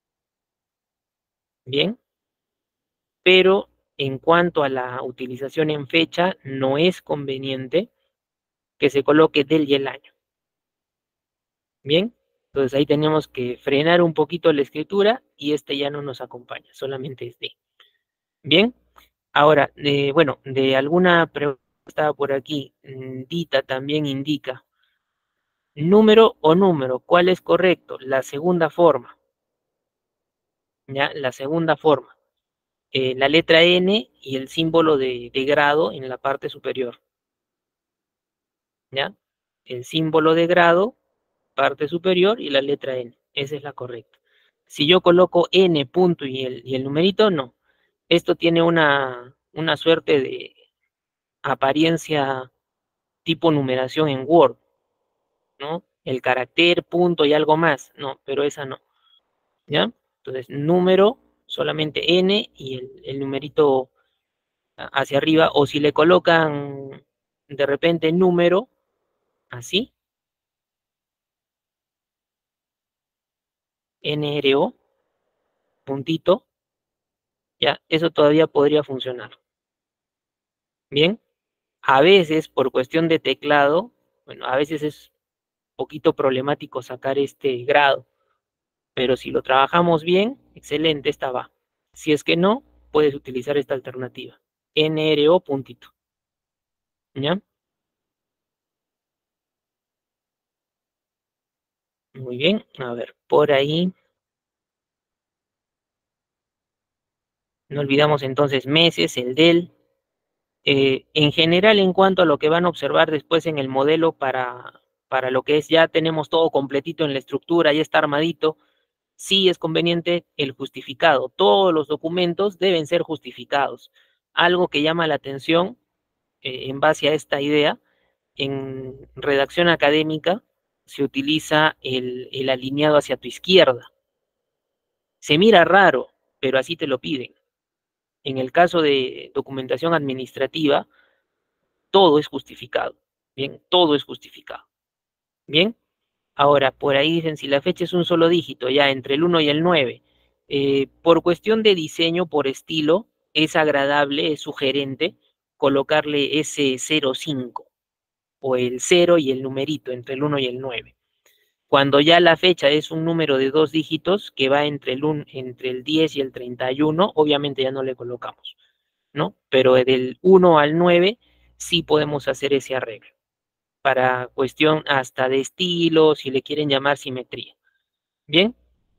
¿Bien? Pero en cuanto a la utilización en fecha, no es conveniente que se coloque del y el año. ¿Bien? Entonces ahí tenemos que frenar un poquito la escritura y este ya no nos acompaña, solamente es de. ¿Bien? Ahora, bueno, de alguna pregunta por aquí, Dita también indica, número o número, ¿cuál es correcto? La segunda forma, ¿ya? La segunda forma. La letra N y el símbolo de grado en la parte superior, ¿ya? El símbolo de grado, parte superior y la letra N. Esa es la correcta. Si yo coloco N punto y el numerito, no. Esto tiene una suerte de apariencia tipo numeración en Word, ¿no? El carácter, punto y algo más, no, pero esa no, ¿ya? Entonces, número, solamente N y el numerito hacia arriba, o si le colocan de repente número, así, NRO, puntito, ya, eso todavía podría funcionar. Bien, a veces por cuestión de teclado, bueno, a veces es poquito problemático sacar este grado, pero si lo trabajamos bien, excelente, esta va. Si es que no, puedes utilizar esta alternativa, NRO puntito, ¿ya? Muy bien, a ver, por ahí, no olvidamos entonces meses, el del. En general, en cuanto a lo que van a observar después en el modelo para lo que es ya tenemos todo completito en la estructura, ya está armadito, sí es conveniente el justificado. Todos los documentos deben ser justificados. Algo que llama la atención en base a esta idea, en redacción académica se utiliza el alineado hacia tu izquierda. Se mira raro, pero así te lo piden. En el caso de documentación administrativa, todo es justificado. Bien, todo es justificado. Bien, ahora por ahí dicen si la fecha es un solo dígito, ya entre el 1 y el 9. Por cuestión de diseño, por estilo, es agradable, es sugerente colocarle ese 05 o el 0 y el numerito entre el 1 y el 9. Cuando ya la fecha es un número de dos dígitos que va entre el 10 y el 31, obviamente ya no le colocamos, ¿no? Pero del 1 al 9 sí podemos hacer ese arreglo para cuestión hasta de estilo, si le quieren llamar simetría. Bien,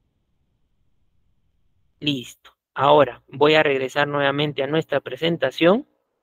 listo. Ahora voy a regresar nuevamente a nuestra presentación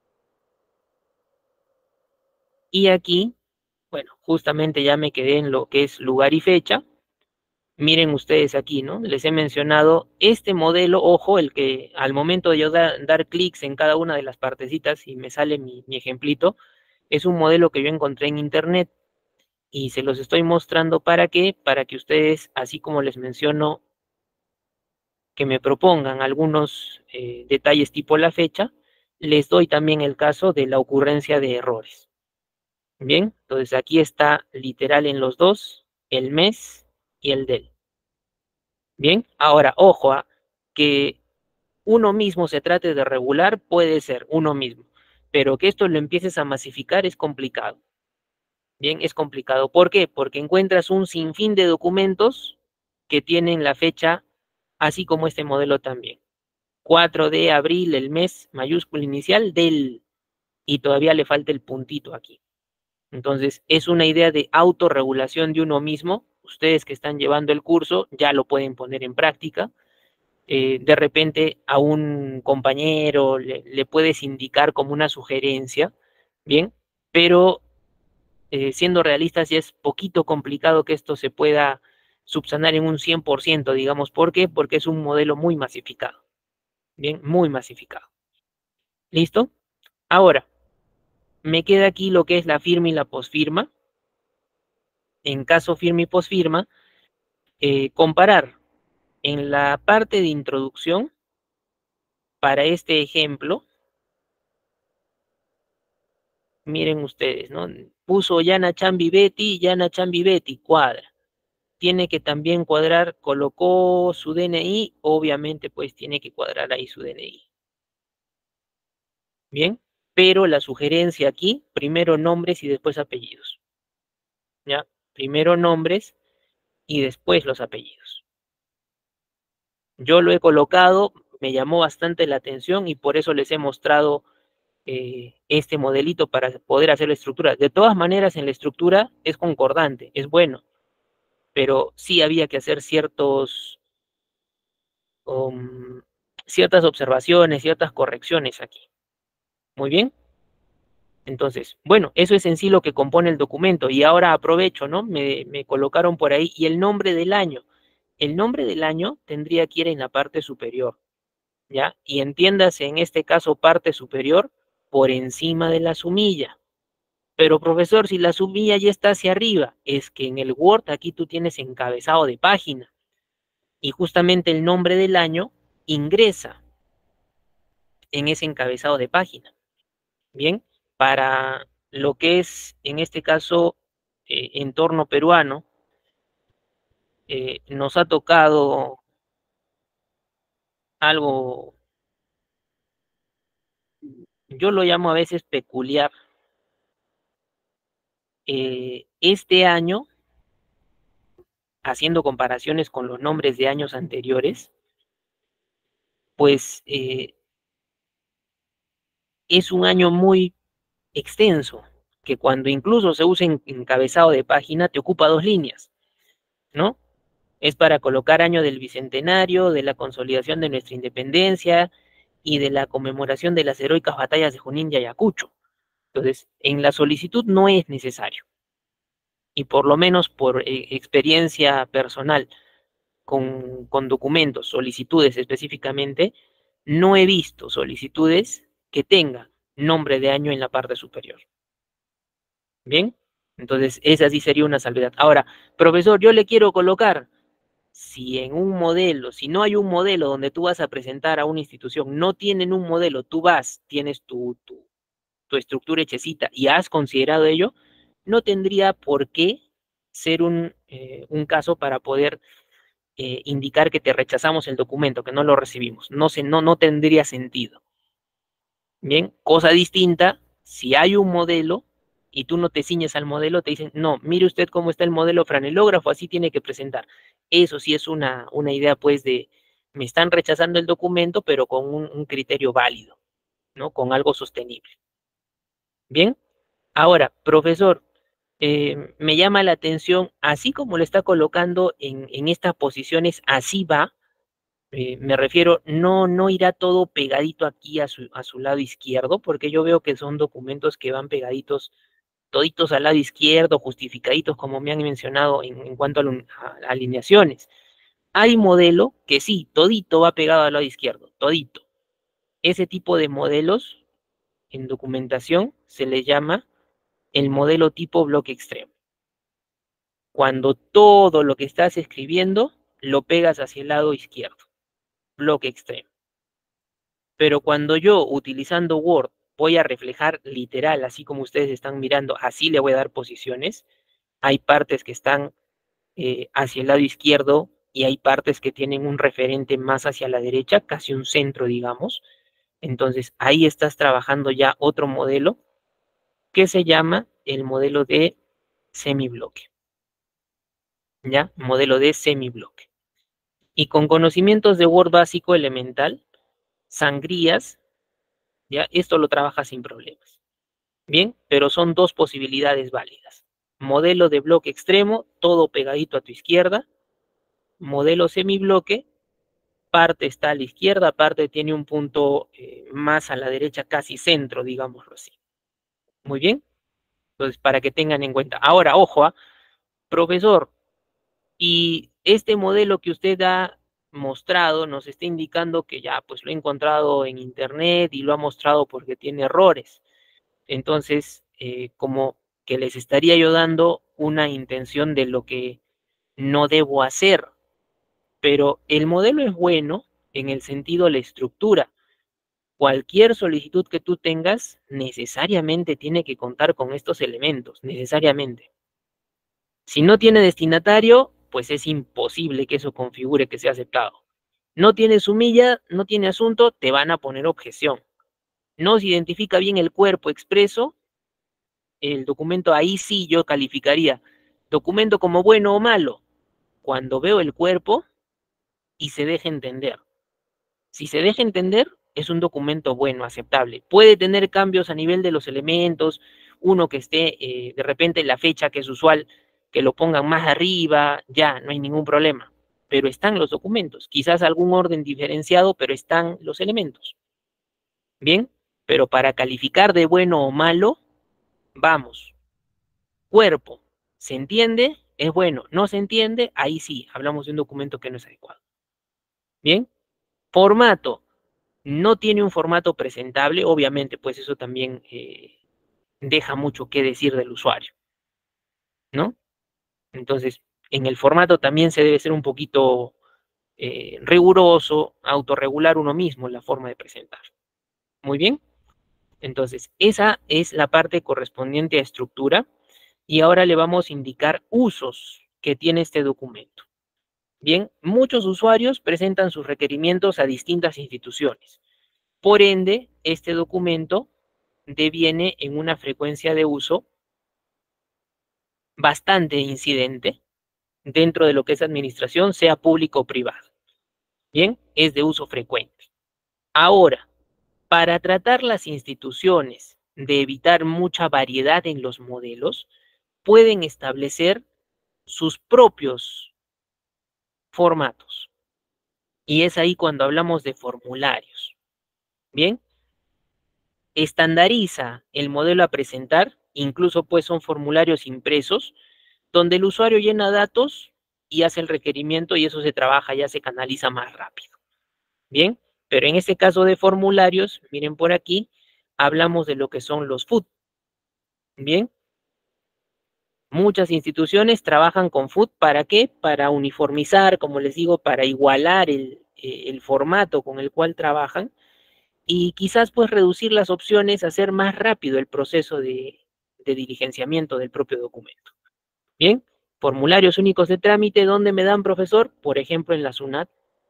y aquí, bueno, justamente ya me quedé en lo que es lugar y fecha. Miren ustedes aquí, ¿no? Les he mencionado este modelo, ojo, el que al momento de yo dar clics en cada una de las partecitas y me sale mi ejemplito, es un modelo que yo encontré en internet y se los estoy mostrando para qué, para que ustedes, así como les menciono, que me propongan algunos detalles tipo la fecha, les doy también el caso de la ocurrencia de errores. Bien, entonces aquí está literal en los dos, el mes y el del. Bien, ahora, ojo, que uno mismo se trate de regular, puede ser uno mismo, pero que esto lo empieces a masificar es complicado. Bien, es complicado. ¿Por qué? Porque encuentras un sinfín de documentos que tienen la fecha, así como este modelo también. 4 de abril, el mes mayúscula inicial del, y todavía le falta el puntito aquí. Entonces, es una idea de autorregulación de uno mismo. Ustedes que están llevando el curso ya lo pueden poner en práctica. De repente a un compañero le puedes indicar como una sugerencia, ¿bien? Pero siendo realistas, ya es poquito complicado que esto se pueda subsanar en un 100%, digamos. ¿Por qué? Porque es un modelo muy masificado. Bien, muy masificado. ¿Listo? Ahora, me queda aquí lo que es la firma y la posfirma. En caso firma y posfirma, comparar en la parte de introducción, para este ejemplo, miren ustedes, ¿no? Puso Yana Chambi Betty, cuadra. Tiene que también cuadrar, colocó su DNI, obviamente pues tiene que cuadrar ahí su DNI. Bien, pero la sugerencia aquí, primero nombres y después apellidos. ¿Ya? Primero nombres y después los apellidos. Yo lo he colocado, me llamó bastante la atención y por eso les he mostrado este modelito para poder hacer la estructura. De todas maneras, en la estructura es concordante, es bueno, pero sí había que hacer um, ciertas observaciones, ciertas correcciones aquí. Muy bien. Entonces, bueno, eso es en sí lo que compone el documento. Y ahora aprovecho, ¿no? Me colocaron por ahí. Y el nombre del año. El nombre del año tendría que ir en la parte superior, ¿ya? Y entiéndase, en este caso, parte superior por encima de la sumilla. Pero profesor, si la sumilla ya está hacia arriba, es que en el Word aquí tú tienes encabezado de página y justamente el nombre del año ingresa en ese encabezado de página. Bien, para lo que es en este caso entorno peruano, nos ha tocado algo, yo lo llamo a veces peculiar. Este año, haciendo comparaciones con los nombres de años anteriores, pues es un año muy extenso, que cuando incluso se usa en encabezado de página te ocupa 2 líneas, ¿no? Es para colocar año del bicentenario, de la consolidación de nuestra independencia y de la conmemoración de las heroicas batallas de Junín y Ayacucho. Entonces, en la solicitud no es necesario. Y por lo menos por experiencia personal con documentos, solicitudes específicamente, no he visto solicitudes que tengan nombre de año en la parte superior. Bien, entonces esa sí sería una salvedad. Ahora, profesor, yo le quiero colocar, si en un modelo, si no hay un modelo donde tú vas a presentar a una institución, no tienen un modelo, tú vas, tienes tu estructura hechecita y has considerado ello, no tendría por qué ser un caso para poder indicar que te rechazamos el documento, que no lo recibimos. No tendría sentido. Bien, cosa distinta, si hay un modelo y tú no te ciñes al modelo, te dicen, no, mire usted cómo está el modelo franelógrafo, así tiene que presentar. Eso sí es una idea, pues, me están rechazando el documento, pero con un criterio válido, ¿no? Con algo sostenible. Bien, ahora, profesor, me llama la atención, así como lo está colocando en estas posiciones, así va. Me refiero, no irá todo pegadito aquí a su lado izquierdo, porque yo veo que son documentos que van pegaditos, toditos al lado izquierdo, justificaditos, como me han mencionado en cuanto a alineaciones. Hay modelo que sí, todito va pegado al lado izquierdo, todito. Ese tipo de modelos en documentación se les llama el modelo tipo bloque extremo. Cuando todo lo que estás escribiendo lo pegas hacia el lado izquierdo, bloque extremo. Pero cuando yo, utilizando Word, voy a reflejar literal, así como ustedes están mirando, así le voy a dar posiciones, hay partes que están hacia el lado izquierdo y hay partes que tienen un referente más hacia la derecha, casi un centro, digamos. Entonces, ahí estás trabajando ya otro modelo que se llama el modelo de semibloque, ¿ya? Modelo de semibloque. Y con conocimientos de Word básico elemental, sangrías, ¿ya? Esto lo trabaja sin problemas. Bien, pero son dos posibilidades válidas. Modelo de bloque extremo, todo pegadito a tu izquierda. Modelo semibloque, parte está a la izquierda, parte tiene un punto más a la derecha, casi centro, digámoslo así. Muy bien. Entonces, para que tengan en cuenta. Ahora, ojo, profesor, y este modelo que usted ha mostrado nos está indicando que ya, pues lo he encontrado en internet y lo ha mostrado porque tiene errores. Entonces, como que les estaría yo dando una intención de lo que no debo hacer. Pero el modelo es bueno en el sentido de la estructura. Cualquier solicitud que tú tengas necesariamente tiene que contar con estos elementos, necesariamente. Si no tiene destinatario, pues es imposible que eso configure que sea aceptado. No tiene sumilla, no tiene asunto, te van a poner objeción. No se identifica bien el cuerpo expreso, el documento ahí sí yo calificaría documento como bueno o malo cuando veo el cuerpo y se deja entender. Si se deja entender, es un documento bueno, aceptable. Puede tener cambios a nivel de los elementos, uno que esté de repente la fecha que es usual, que lo pongan más arriba, ya, no hay ningún problema. Pero están los documentos, quizás algún orden diferenciado, pero están los elementos. Bien, pero para calificar de bueno o malo, vamos, cuerpo, ¿se entiende? Es bueno, no se entiende, ahí sí, hablamos de un documento que no es adecuado. Bien, formato, no tiene un formato presentable, obviamente, pues eso también deja mucho que decir del usuario, ¿no? Entonces, en el formato también se debe ser un poquito riguroso, autorregular uno mismo la forma de presentar. Muy bien, entonces esa es la parte correspondiente a estructura y ahora le vamos a indicar usos que tiene este documento. Bien, muchos usuarios presentan sus requerimientos a distintas instituciones. Por ende, este documento deviene en una frecuencia de uso bastante incidente dentro de lo que es administración, sea público o privado. Bien, es de uso frecuente. Ahora, para tratar las instituciones de evitar mucha variedad en los modelos, pueden establecer sus propios formatos. Y es ahí cuando hablamos de formularios. Bien, estandariza el modelo a presentar, incluso pues son formularios impresos, donde el usuario llena datos y hace el requerimiento y eso se trabaja, ya se canaliza más rápido. Bien, pero en este caso de formularios, miren por aquí, hablamos de lo que son los FUT. Bien, muchas instituciones trabajan con FUT, ¿para qué? Para uniformizar, como les digo, para igualar el formato con el cual trabajan y quizás pues reducir las opciones, hacer más rápido el proceso de diligenciamiento del propio documento. Bien, formularios únicos de trámite, ¿dónde me dan, profesor? Por ejemplo, en la SUNAT,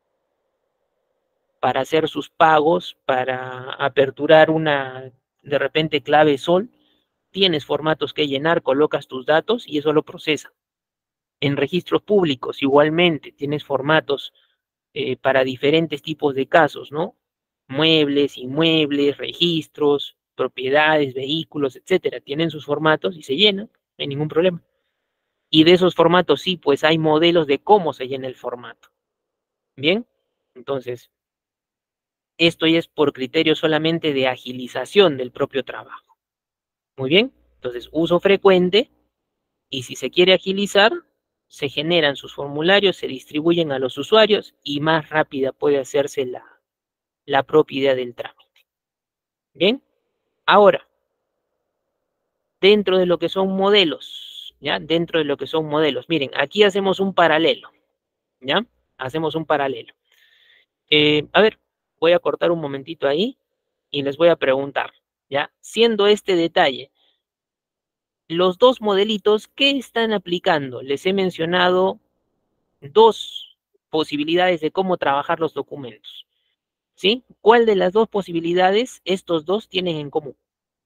para hacer sus pagos, para aperturar una, de repente, clave SOL, tienes formatos que llenar, colocas tus datos y eso lo procesa. En registros públicos, igualmente, tienes formatos para diferentes tipos de casos, ¿no? Muebles, inmuebles, registros, propiedades, vehículos, etcétera. Tienen sus formatos y se llenan, no hay ningún problema. Y de esos formatos sí, pues hay modelos de cómo se llena el formato. Bien, entonces, esto ya es por criterio solamente de agilización del propio trabajo. Muy bien, entonces uso frecuente y si se quiere agilizar, se generan sus formularios, se distribuyen a los usuarios y más rápida puede hacerse la propia idea del trámite. Bien, ahora, dentro de lo que son modelos, ¿ya? Dentro de lo que son modelos, miren, aquí hacemos un paralelo, ¿ya? Hacemos un paralelo. A ver, voy a cortar un momentito ahí y les voy a preguntar, ¿ya? Siendo este detalle, los dos modelitos, ¿qué están aplicando? Les he mencionado dos posibilidades de cómo trabajar los documentos, ¿sí? ¿Cuál de las dos posibilidades estos dos tienen en común?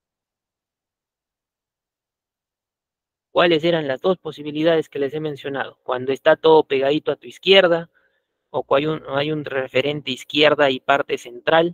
¿Cuáles eran las dos posibilidades que les he mencionado? Cuando está todo pegadito a tu izquierda, o cuando hay un referente izquierda y parte central.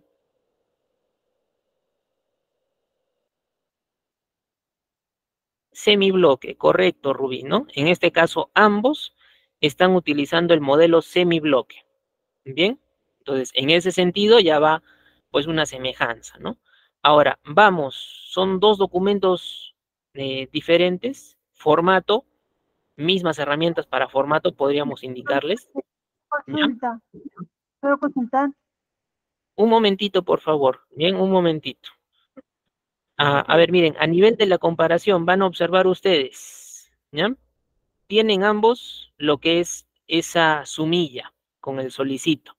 Semibloque, correcto, Rubí, ¿no? En este caso, ambos están utilizando el modelo semibloque. Bien, entonces en ese sentido ya va pues una semejanza, ¿no? Ahora, vamos, son dos documentos diferentes, formato, mismas herramientas para formato, podríamos indicarles. Consulta. ¿Puedo consultar? Un momentito, por favor. Bien, un momentito. A ver, miren, a nivel de la comparación van a observar ustedes, ¿ya? Tienen ambos lo que es esa sumilla con el solicito.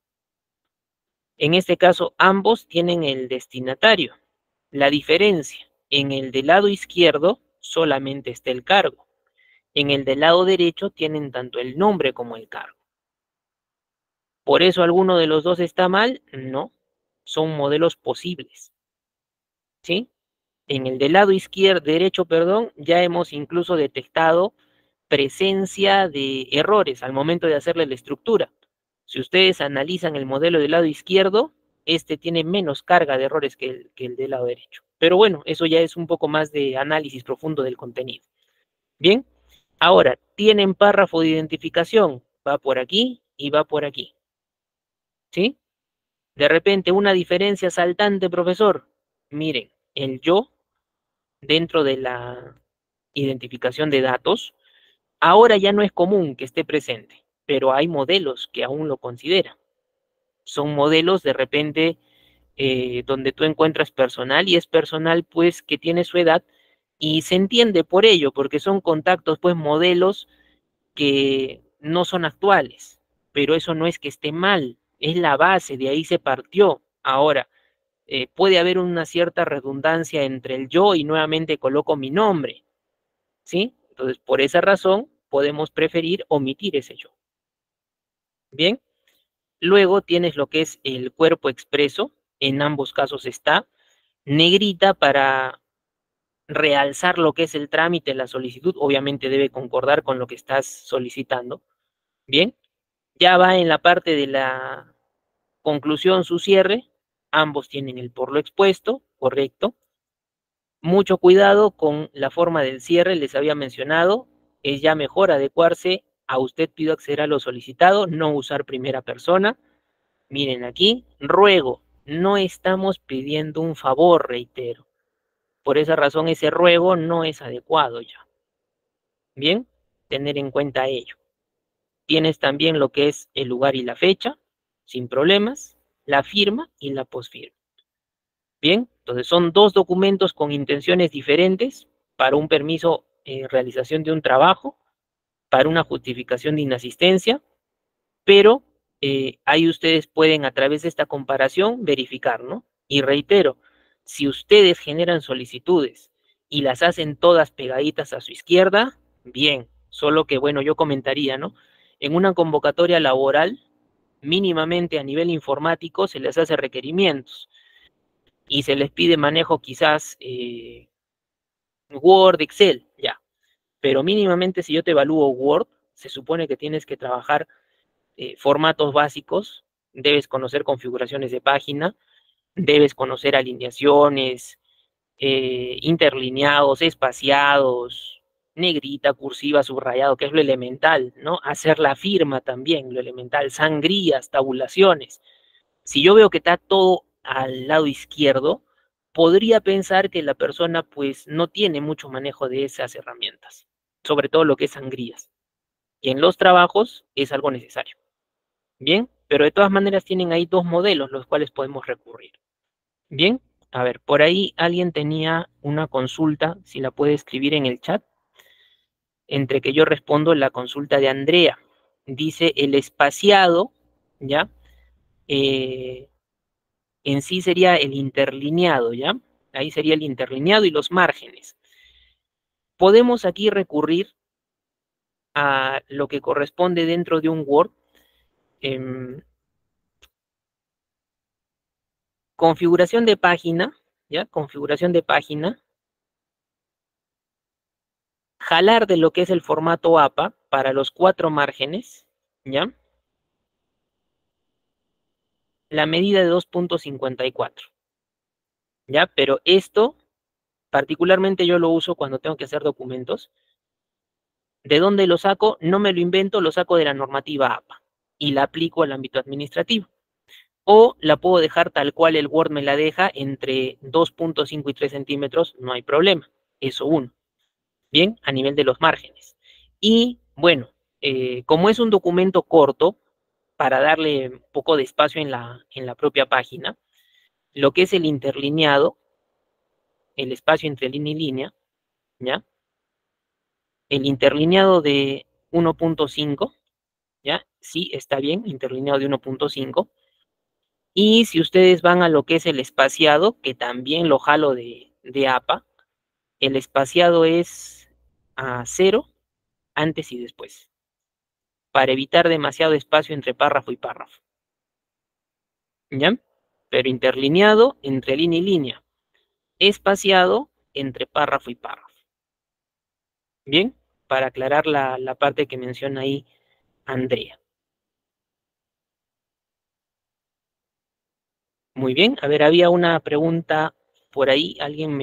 En este caso, ambos tienen el destinatario. La diferencia, en el del lado izquierdo solamente está el cargo. En el del lado derecho tienen tanto el nombre como el cargo. ¿Por eso alguno de los dos está mal? No, son modelos posibles, ¿sí? En el del lado izquierdo, derecho, perdón, ya hemos incluso detectado presencia de errores al momento de hacerle la estructura. Si ustedes analizan el modelo del lado izquierdo, este tiene menos carga de errores que el del lado derecho. Pero bueno, eso ya es un poco más de análisis profundo del contenido. Bien, ahora, tienen párrafo de identificación, va por aquí y va por aquí, ¿sí? De repente, una diferencia saltante, profesor. Miren, el yo dentro de la identificación de datos, ahora ya no es común que esté presente, pero hay modelos que aún lo consideran. Son modelos de repente donde tú encuentras personal y es personal pues que tiene su edad y se entiende por ello, porque son contactos pues modelos que no son actuales, pero eso no es que esté mal, es la base, de ahí se partió. Ahora, puede haber una cierta redundancia entre el yo y nuevamente coloco mi nombre, ¿sí? Entonces, por esa razón, podemos preferir omitir ese yo. Bien, luego tienes lo que es el cuerpo expreso, en ambos casos está, negrita para realzar lo que es el trámite, la solicitud, obviamente debe concordar con lo que estás solicitando. Bien, ya va en la parte de la conclusión, su cierre, ambos tienen el por lo expuesto, correcto. Mucho cuidado con la forma del cierre, les había mencionado, es ya mejor adecuarse a usted pido acceder a lo solicitado, no usar primera persona. Miren aquí, ruego, no estamos pidiendo un favor, reitero. Por esa razón ese ruego no es adecuado ya. Bien, tener en cuenta ello. Tienes también lo que es el lugar y la fecha, sin problemas, la firma y la posfirma. Bien, entonces son dos documentos con intenciones diferentes para un permiso, realización de un trabajo, para una justificación de inasistencia, pero ahí ustedes pueden a través de esta comparación verificar, ¿no? Y reitero, si ustedes generan solicitudes y las hacen todas pegaditas a su izquierda, bien, solo que bueno, yo comentaría, ¿no? En una convocatoria laboral, mínimamente a nivel informático se les hace requerimientos y se les pide manejo quizás Word, Excel, ya. Pero mínimamente si yo te evalúo Word, se supone que tienes que trabajar formatos básicos, debes conocer configuraciones de página, debes conocer alineaciones, interlineados, espaciados, negrita, cursiva, subrayado, que es lo elemental, ¿no? Hacer la firma también, lo elemental, sangrías, tabulaciones. Si yo veo que está todo al lado izquierdo, podría pensar que la persona pues no tiene mucho manejo de esas herramientas, sobre todo lo que es sangrías. Y en los trabajos es algo necesario. Bien, pero de todas maneras tienen ahí dos modelos los cuales podemos recurrir. Bien, a ver, por ahí alguien tenía una consulta, si la puede escribir en el chat, entre que yo respondo la consulta de Andrea. Dice el espaciado, ¿ya? En sí sería el interlineado, ¿ya? Ahí sería el interlineado y los márgenes. Podemos aquí recurrir a lo que corresponde dentro de un Word. Configuración de página, ¿ya? Configuración de página. Jalar de lo que es el formato APA para los 4 márgenes, ¿ya? La medida de 2.54, ¿ya? Pero esto, particularmente yo lo uso cuando tengo que hacer documentos. ¿De dónde lo saco? No me lo invento, lo saco de la normativa APA y la aplico al ámbito administrativo. O la puedo dejar tal cual el Word me la deja entre 2.5 y 3 centímetros, no hay problema. Eso uno. bien, a nivel de los márgenes. Y bueno, como es un documento corto, para darle un poco de espacio en la propia página, lo que es el interlineado, el espacio entre línea y línea, ¿ya? El interlineado de 1.5, ¿ya? Sí, está bien, interlineado de 1.5. Y si ustedes van a lo que es el espaciado, que también lo jalo de APA, el espaciado es a 0 antes y después, para evitar demasiado espacio entre párrafo y párrafo, ¿ya? Pero interlineado entre línea y línea, espaciado entre párrafo y párrafo. Bien, para aclarar la parte que menciona ahí Andrea. Muy bien, a ver, había una pregunta por ahí, alguien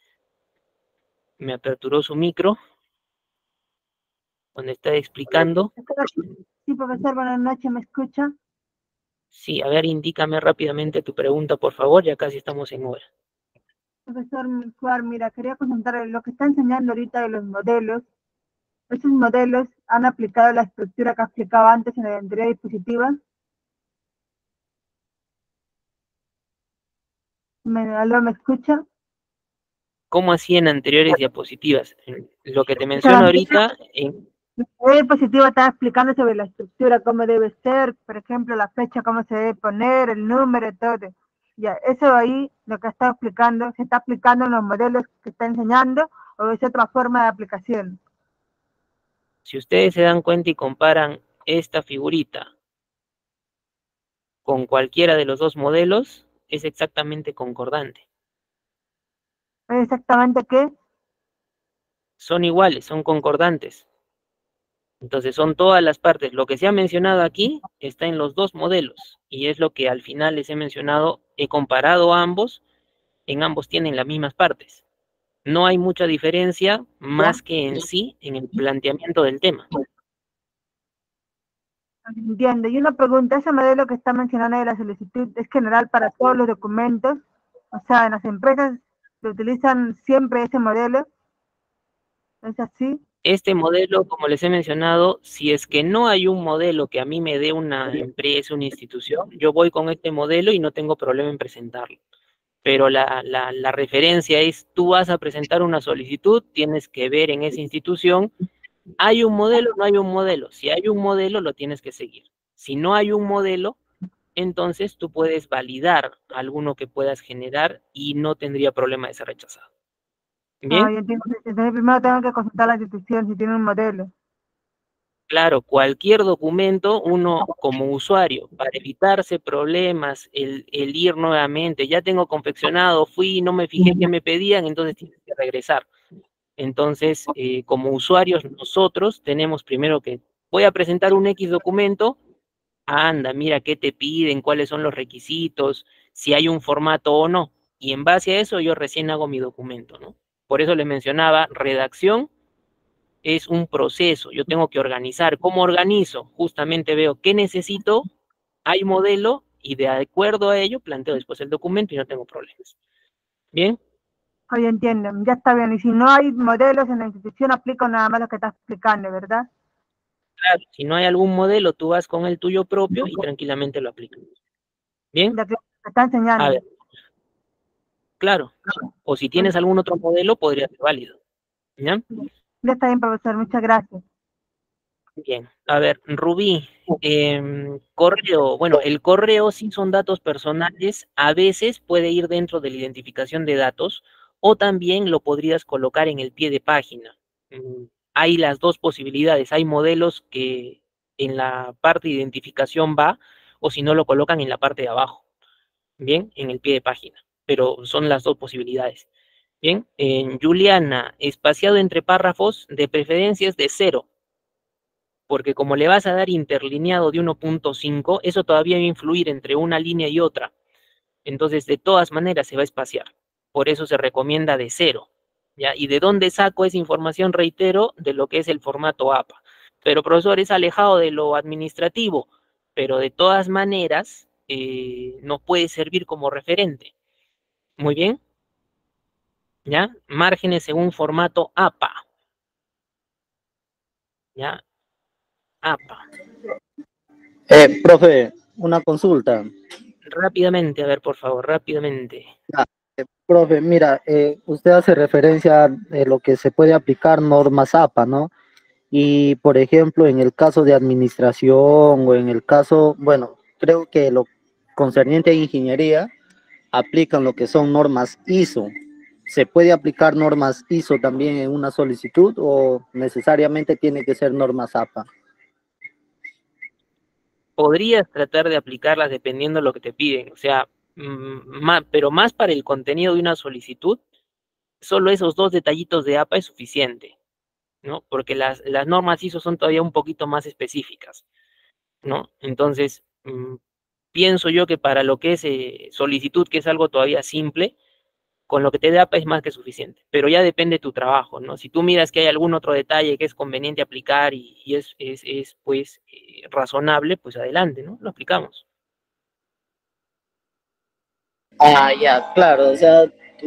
me aperturó su micro, donde está explicando. Sí, profesor, buenas noches, ¿me escucha? Sí, a ver, indícame rápidamente tu pregunta, por favor, ya casi estamos en hora. Profesor Milcuar, mira, quería consultar lo que está enseñando ahorita de los modelos. ¿Esos modelos han aplicado la estructura que aplicaba antes en la identidad dispositiva? ¿Aló, me escucha? ¿Cómo así en anteriores diapositivas? Lo que te O sea, menciono ahorita, la identidad dispositiva estaba explicando sobre la estructura, cómo debe ser, por ejemplo, la fecha, cómo se debe poner, el número, todo. Ya, eso ahí, lo que está explicando, ¿se está aplicando en los modelos que está enseñando o es otra forma de aplicación? si ustedes se dan cuenta y comparan esta figurita con cualquiera de los dos modelos, es exactamente concordante. ¿Es exactamente qué? Son iguales, son concordantes. Entonces son todas las partes. Lo que se ha mencionado aquí está en los dos modelos y es lo que al final les he mencionado. He comparado ambos, en ambos tienen las mismas partes. No hay mucha diferencia ¿Ya? más que en sí en el planteamiento del tema. Entiendo. Y una pregunta, ese modelo que está mencionando de la solicitud es general para todos los documentos, o sea, en las empresas se utilizan siempre ese modelo, ¿es así? Este modelo, como les he mencionado, si es que no hay un modelo que a mí me dé una empresa, una institución, yo voy con este modelo y no tengo problema en presentarlo. Pero la referencia es, tú vas a presentar una solicitud, tienes que ver en esa institución, ¿hay un modelo o no hay un modelo? Si hay un modelo, lo tienes que seguir. Si no hay un modelo, entonces tú puedes validar alguno que puedas generar y no tendría problema de ser rechazado. Ah, ¿Bien? y entonces primero tengo que consultar la institución si tiene un modelo. Claro, cualquier documento, uno como usuario, para evitarse problemas, el ir nuevamente, ya tengo confeccionado, fui, no me fijé qué me pedían, entonces tienes que regresar. Entonces, como usuarios, nosotros tenemos primero que, voy a presentar un X documento, anda, mira qué te piden, cuáles son los requisitos, si hay un formato o no. Y en base a eso yo recién hago mi documento, ¿no? Por eso les mencionaba, redacción es un proceso, yo tengo que organizar. ¿Cómo organizo? Justamente veo qué necesito, hay modelo y de acuerdo a ello planteo después el documento y no tengo problemas. ¿Bien? Oye, entiendo, ya está bien. Y si no hay modelos en la institución, aplico nada más lo que está explicando, ¿verdad? Claro, si no hay algún modelo, tú vas con el tuyo propio y tranquilamente lo aplicas. ¿Bien? Ya que está A enseñando. ver, claro. O si tienes algún otro modelo, podría ser válido. ¿Ya? Ya está bien, profesor, muchas gracias. Bien. A ver, Rubí, correo. Bueno, el correo sí son datos personales. A veces puede ir dentro de la identificación de datos o también lo podrías colocar en el pie de página. Hay las dos posibilidades. Hay modelos que en la parte de identificación va o si no lo colocan en la parte de abajo. Bien, en el pie de página. Pero son las dos posibilidades. Bien, en Juliana, espaciado entre párrafos, de preferencias de 0, porque como le vas a dar interlineado de 1.5, eso todavía va a influir entre una línea y otra. Entonces, de todas maneras se va a espaciar. Por eso se recomienda de 0. ¿Ya? ¿Y de dónde saco esa información? Reitero, de lo que es el formato APA. Pero, profesor, es alejado de lo administrativo, pero de todas maneras nos puede servir como referente. Muy bien, ¿ya? Márgenes según formato APA. ¿ya? APA. Profe, una consulta. Rápidamente, a ver, por favor, rápidamente. Ah, profe, mira, usted hace referencia a lo que se puede aplicar normas APA, ¿no? Y, por ejemplo, en el caso de administración o en el caso, bueno, creo que lo concerniente a ingeniería, aplican lo que son normas ISO. ¿Se puede aplicar normas ISO también en una solicitud o necesariamente tiene que ser normas APA? Podrías tratar de aplicarlas dependiendo de lo que te piden, o sea, pero más para el contenido de una solicitud, solo esos dos detallitos de APA es suficiente, ¿no? Porque las normas ISO son todavía un poquito más específicas, ¿no? Entonces, pienso yo que para lo que es solicitud, que es algo todavía simple, con lo que te dé APA es más que suficiente, pero ya depende de tu trabajo, ¿no? Si tú miras que hay algún otro detalle que es conveniente aplicar y es pues razonable, pues adelante, ¿no? Lo aplicamos. Ah, ya, claro, o sea,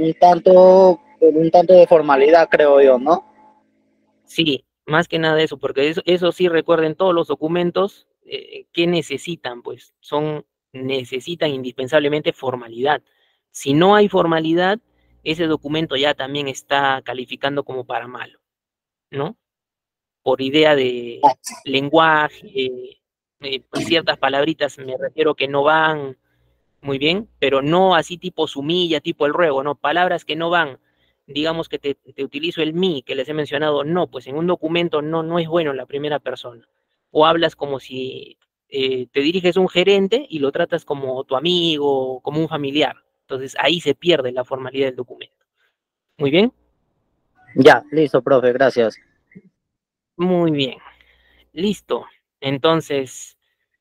un tanto de formalidad, creo yo, ¿no? Sí, más que nada eso, porque eso sí recuerden todos los documentos que necesitan, pues necesitan indispensablemente formalidad. Si no hay formalidad, ese documento ya también está calificando como para malo, ¿no? Por idea de lenguaje, pues ciertas palabritas me refiero que no van muy bien, pero no así tipo sumilla, tipo el ruego, no, palabras que no van. Digamos que te utilizo el mi que les he mencionado, no, pues en un documento no es bueno la primera persona. O hablas como si te diriges a un gerente y lo tratas como tu amigo, como un familiar. Entonces ahí se pierde la formalidad del documento. Muy bien, Ya, listo, profe, gracias. muy bien, listo. Entonces,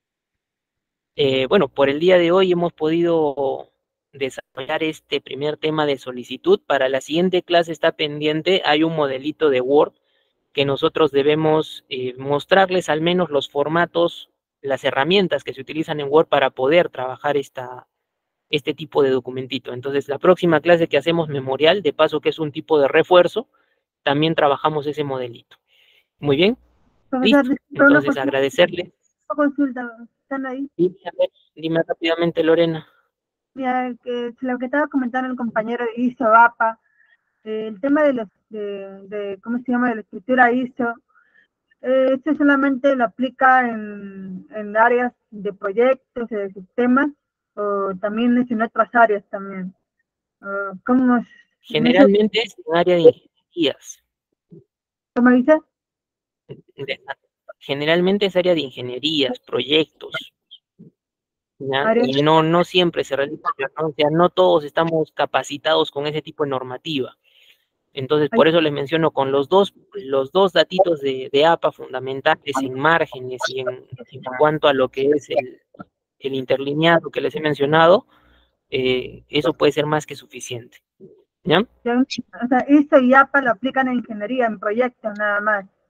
bueno, por el día de hoy hemos podido desarrollar este primer tema de solicitud. Para la siguiente clase está pendiente, hay un modelito de Word que nosotros debemos mostrarles al menos los formatos, las herramientas que se utilizan en Word para poder trabajar este tipo de documentito. Entonces, la próxima clase que hacemos memorial, de paso que es un tipo de refuerzo, también trabajamos ese modelito. Muy bien, Profesor, listo. disculpa, Entonces, agradecerle. una consulta, ¿están ahí? Dime, a ver, dime rápidamente, Lorena. Mira, que lo que estaba comentando el compañero ISO, APA, el tema ¿cómo se llama?, de la escritura ISO, ¿esto solamente lo aplica en áreas de proyectos, de sistemas, o también es en otras áreas también? ¿Cómo es? No sé, Generalmente es en área de ingenierías. ¿cómo dice? de- Generalmente es área de ingenierías, proyectos, ¿ya? Áreas. Y no siempre se realiza, ¿no? O sea, no todos estamos capacitados con ese tipo de normativa. Entonces, por eso les menciono con los dos datitos de APA fundamentales en márgenes y en cuanto a lo que es el interlineado que les he mencionado, eso puede ser más que suficiente, ¿ya? O sea, ISO y APA lo aplican en ingeniería, en proyectos nada más.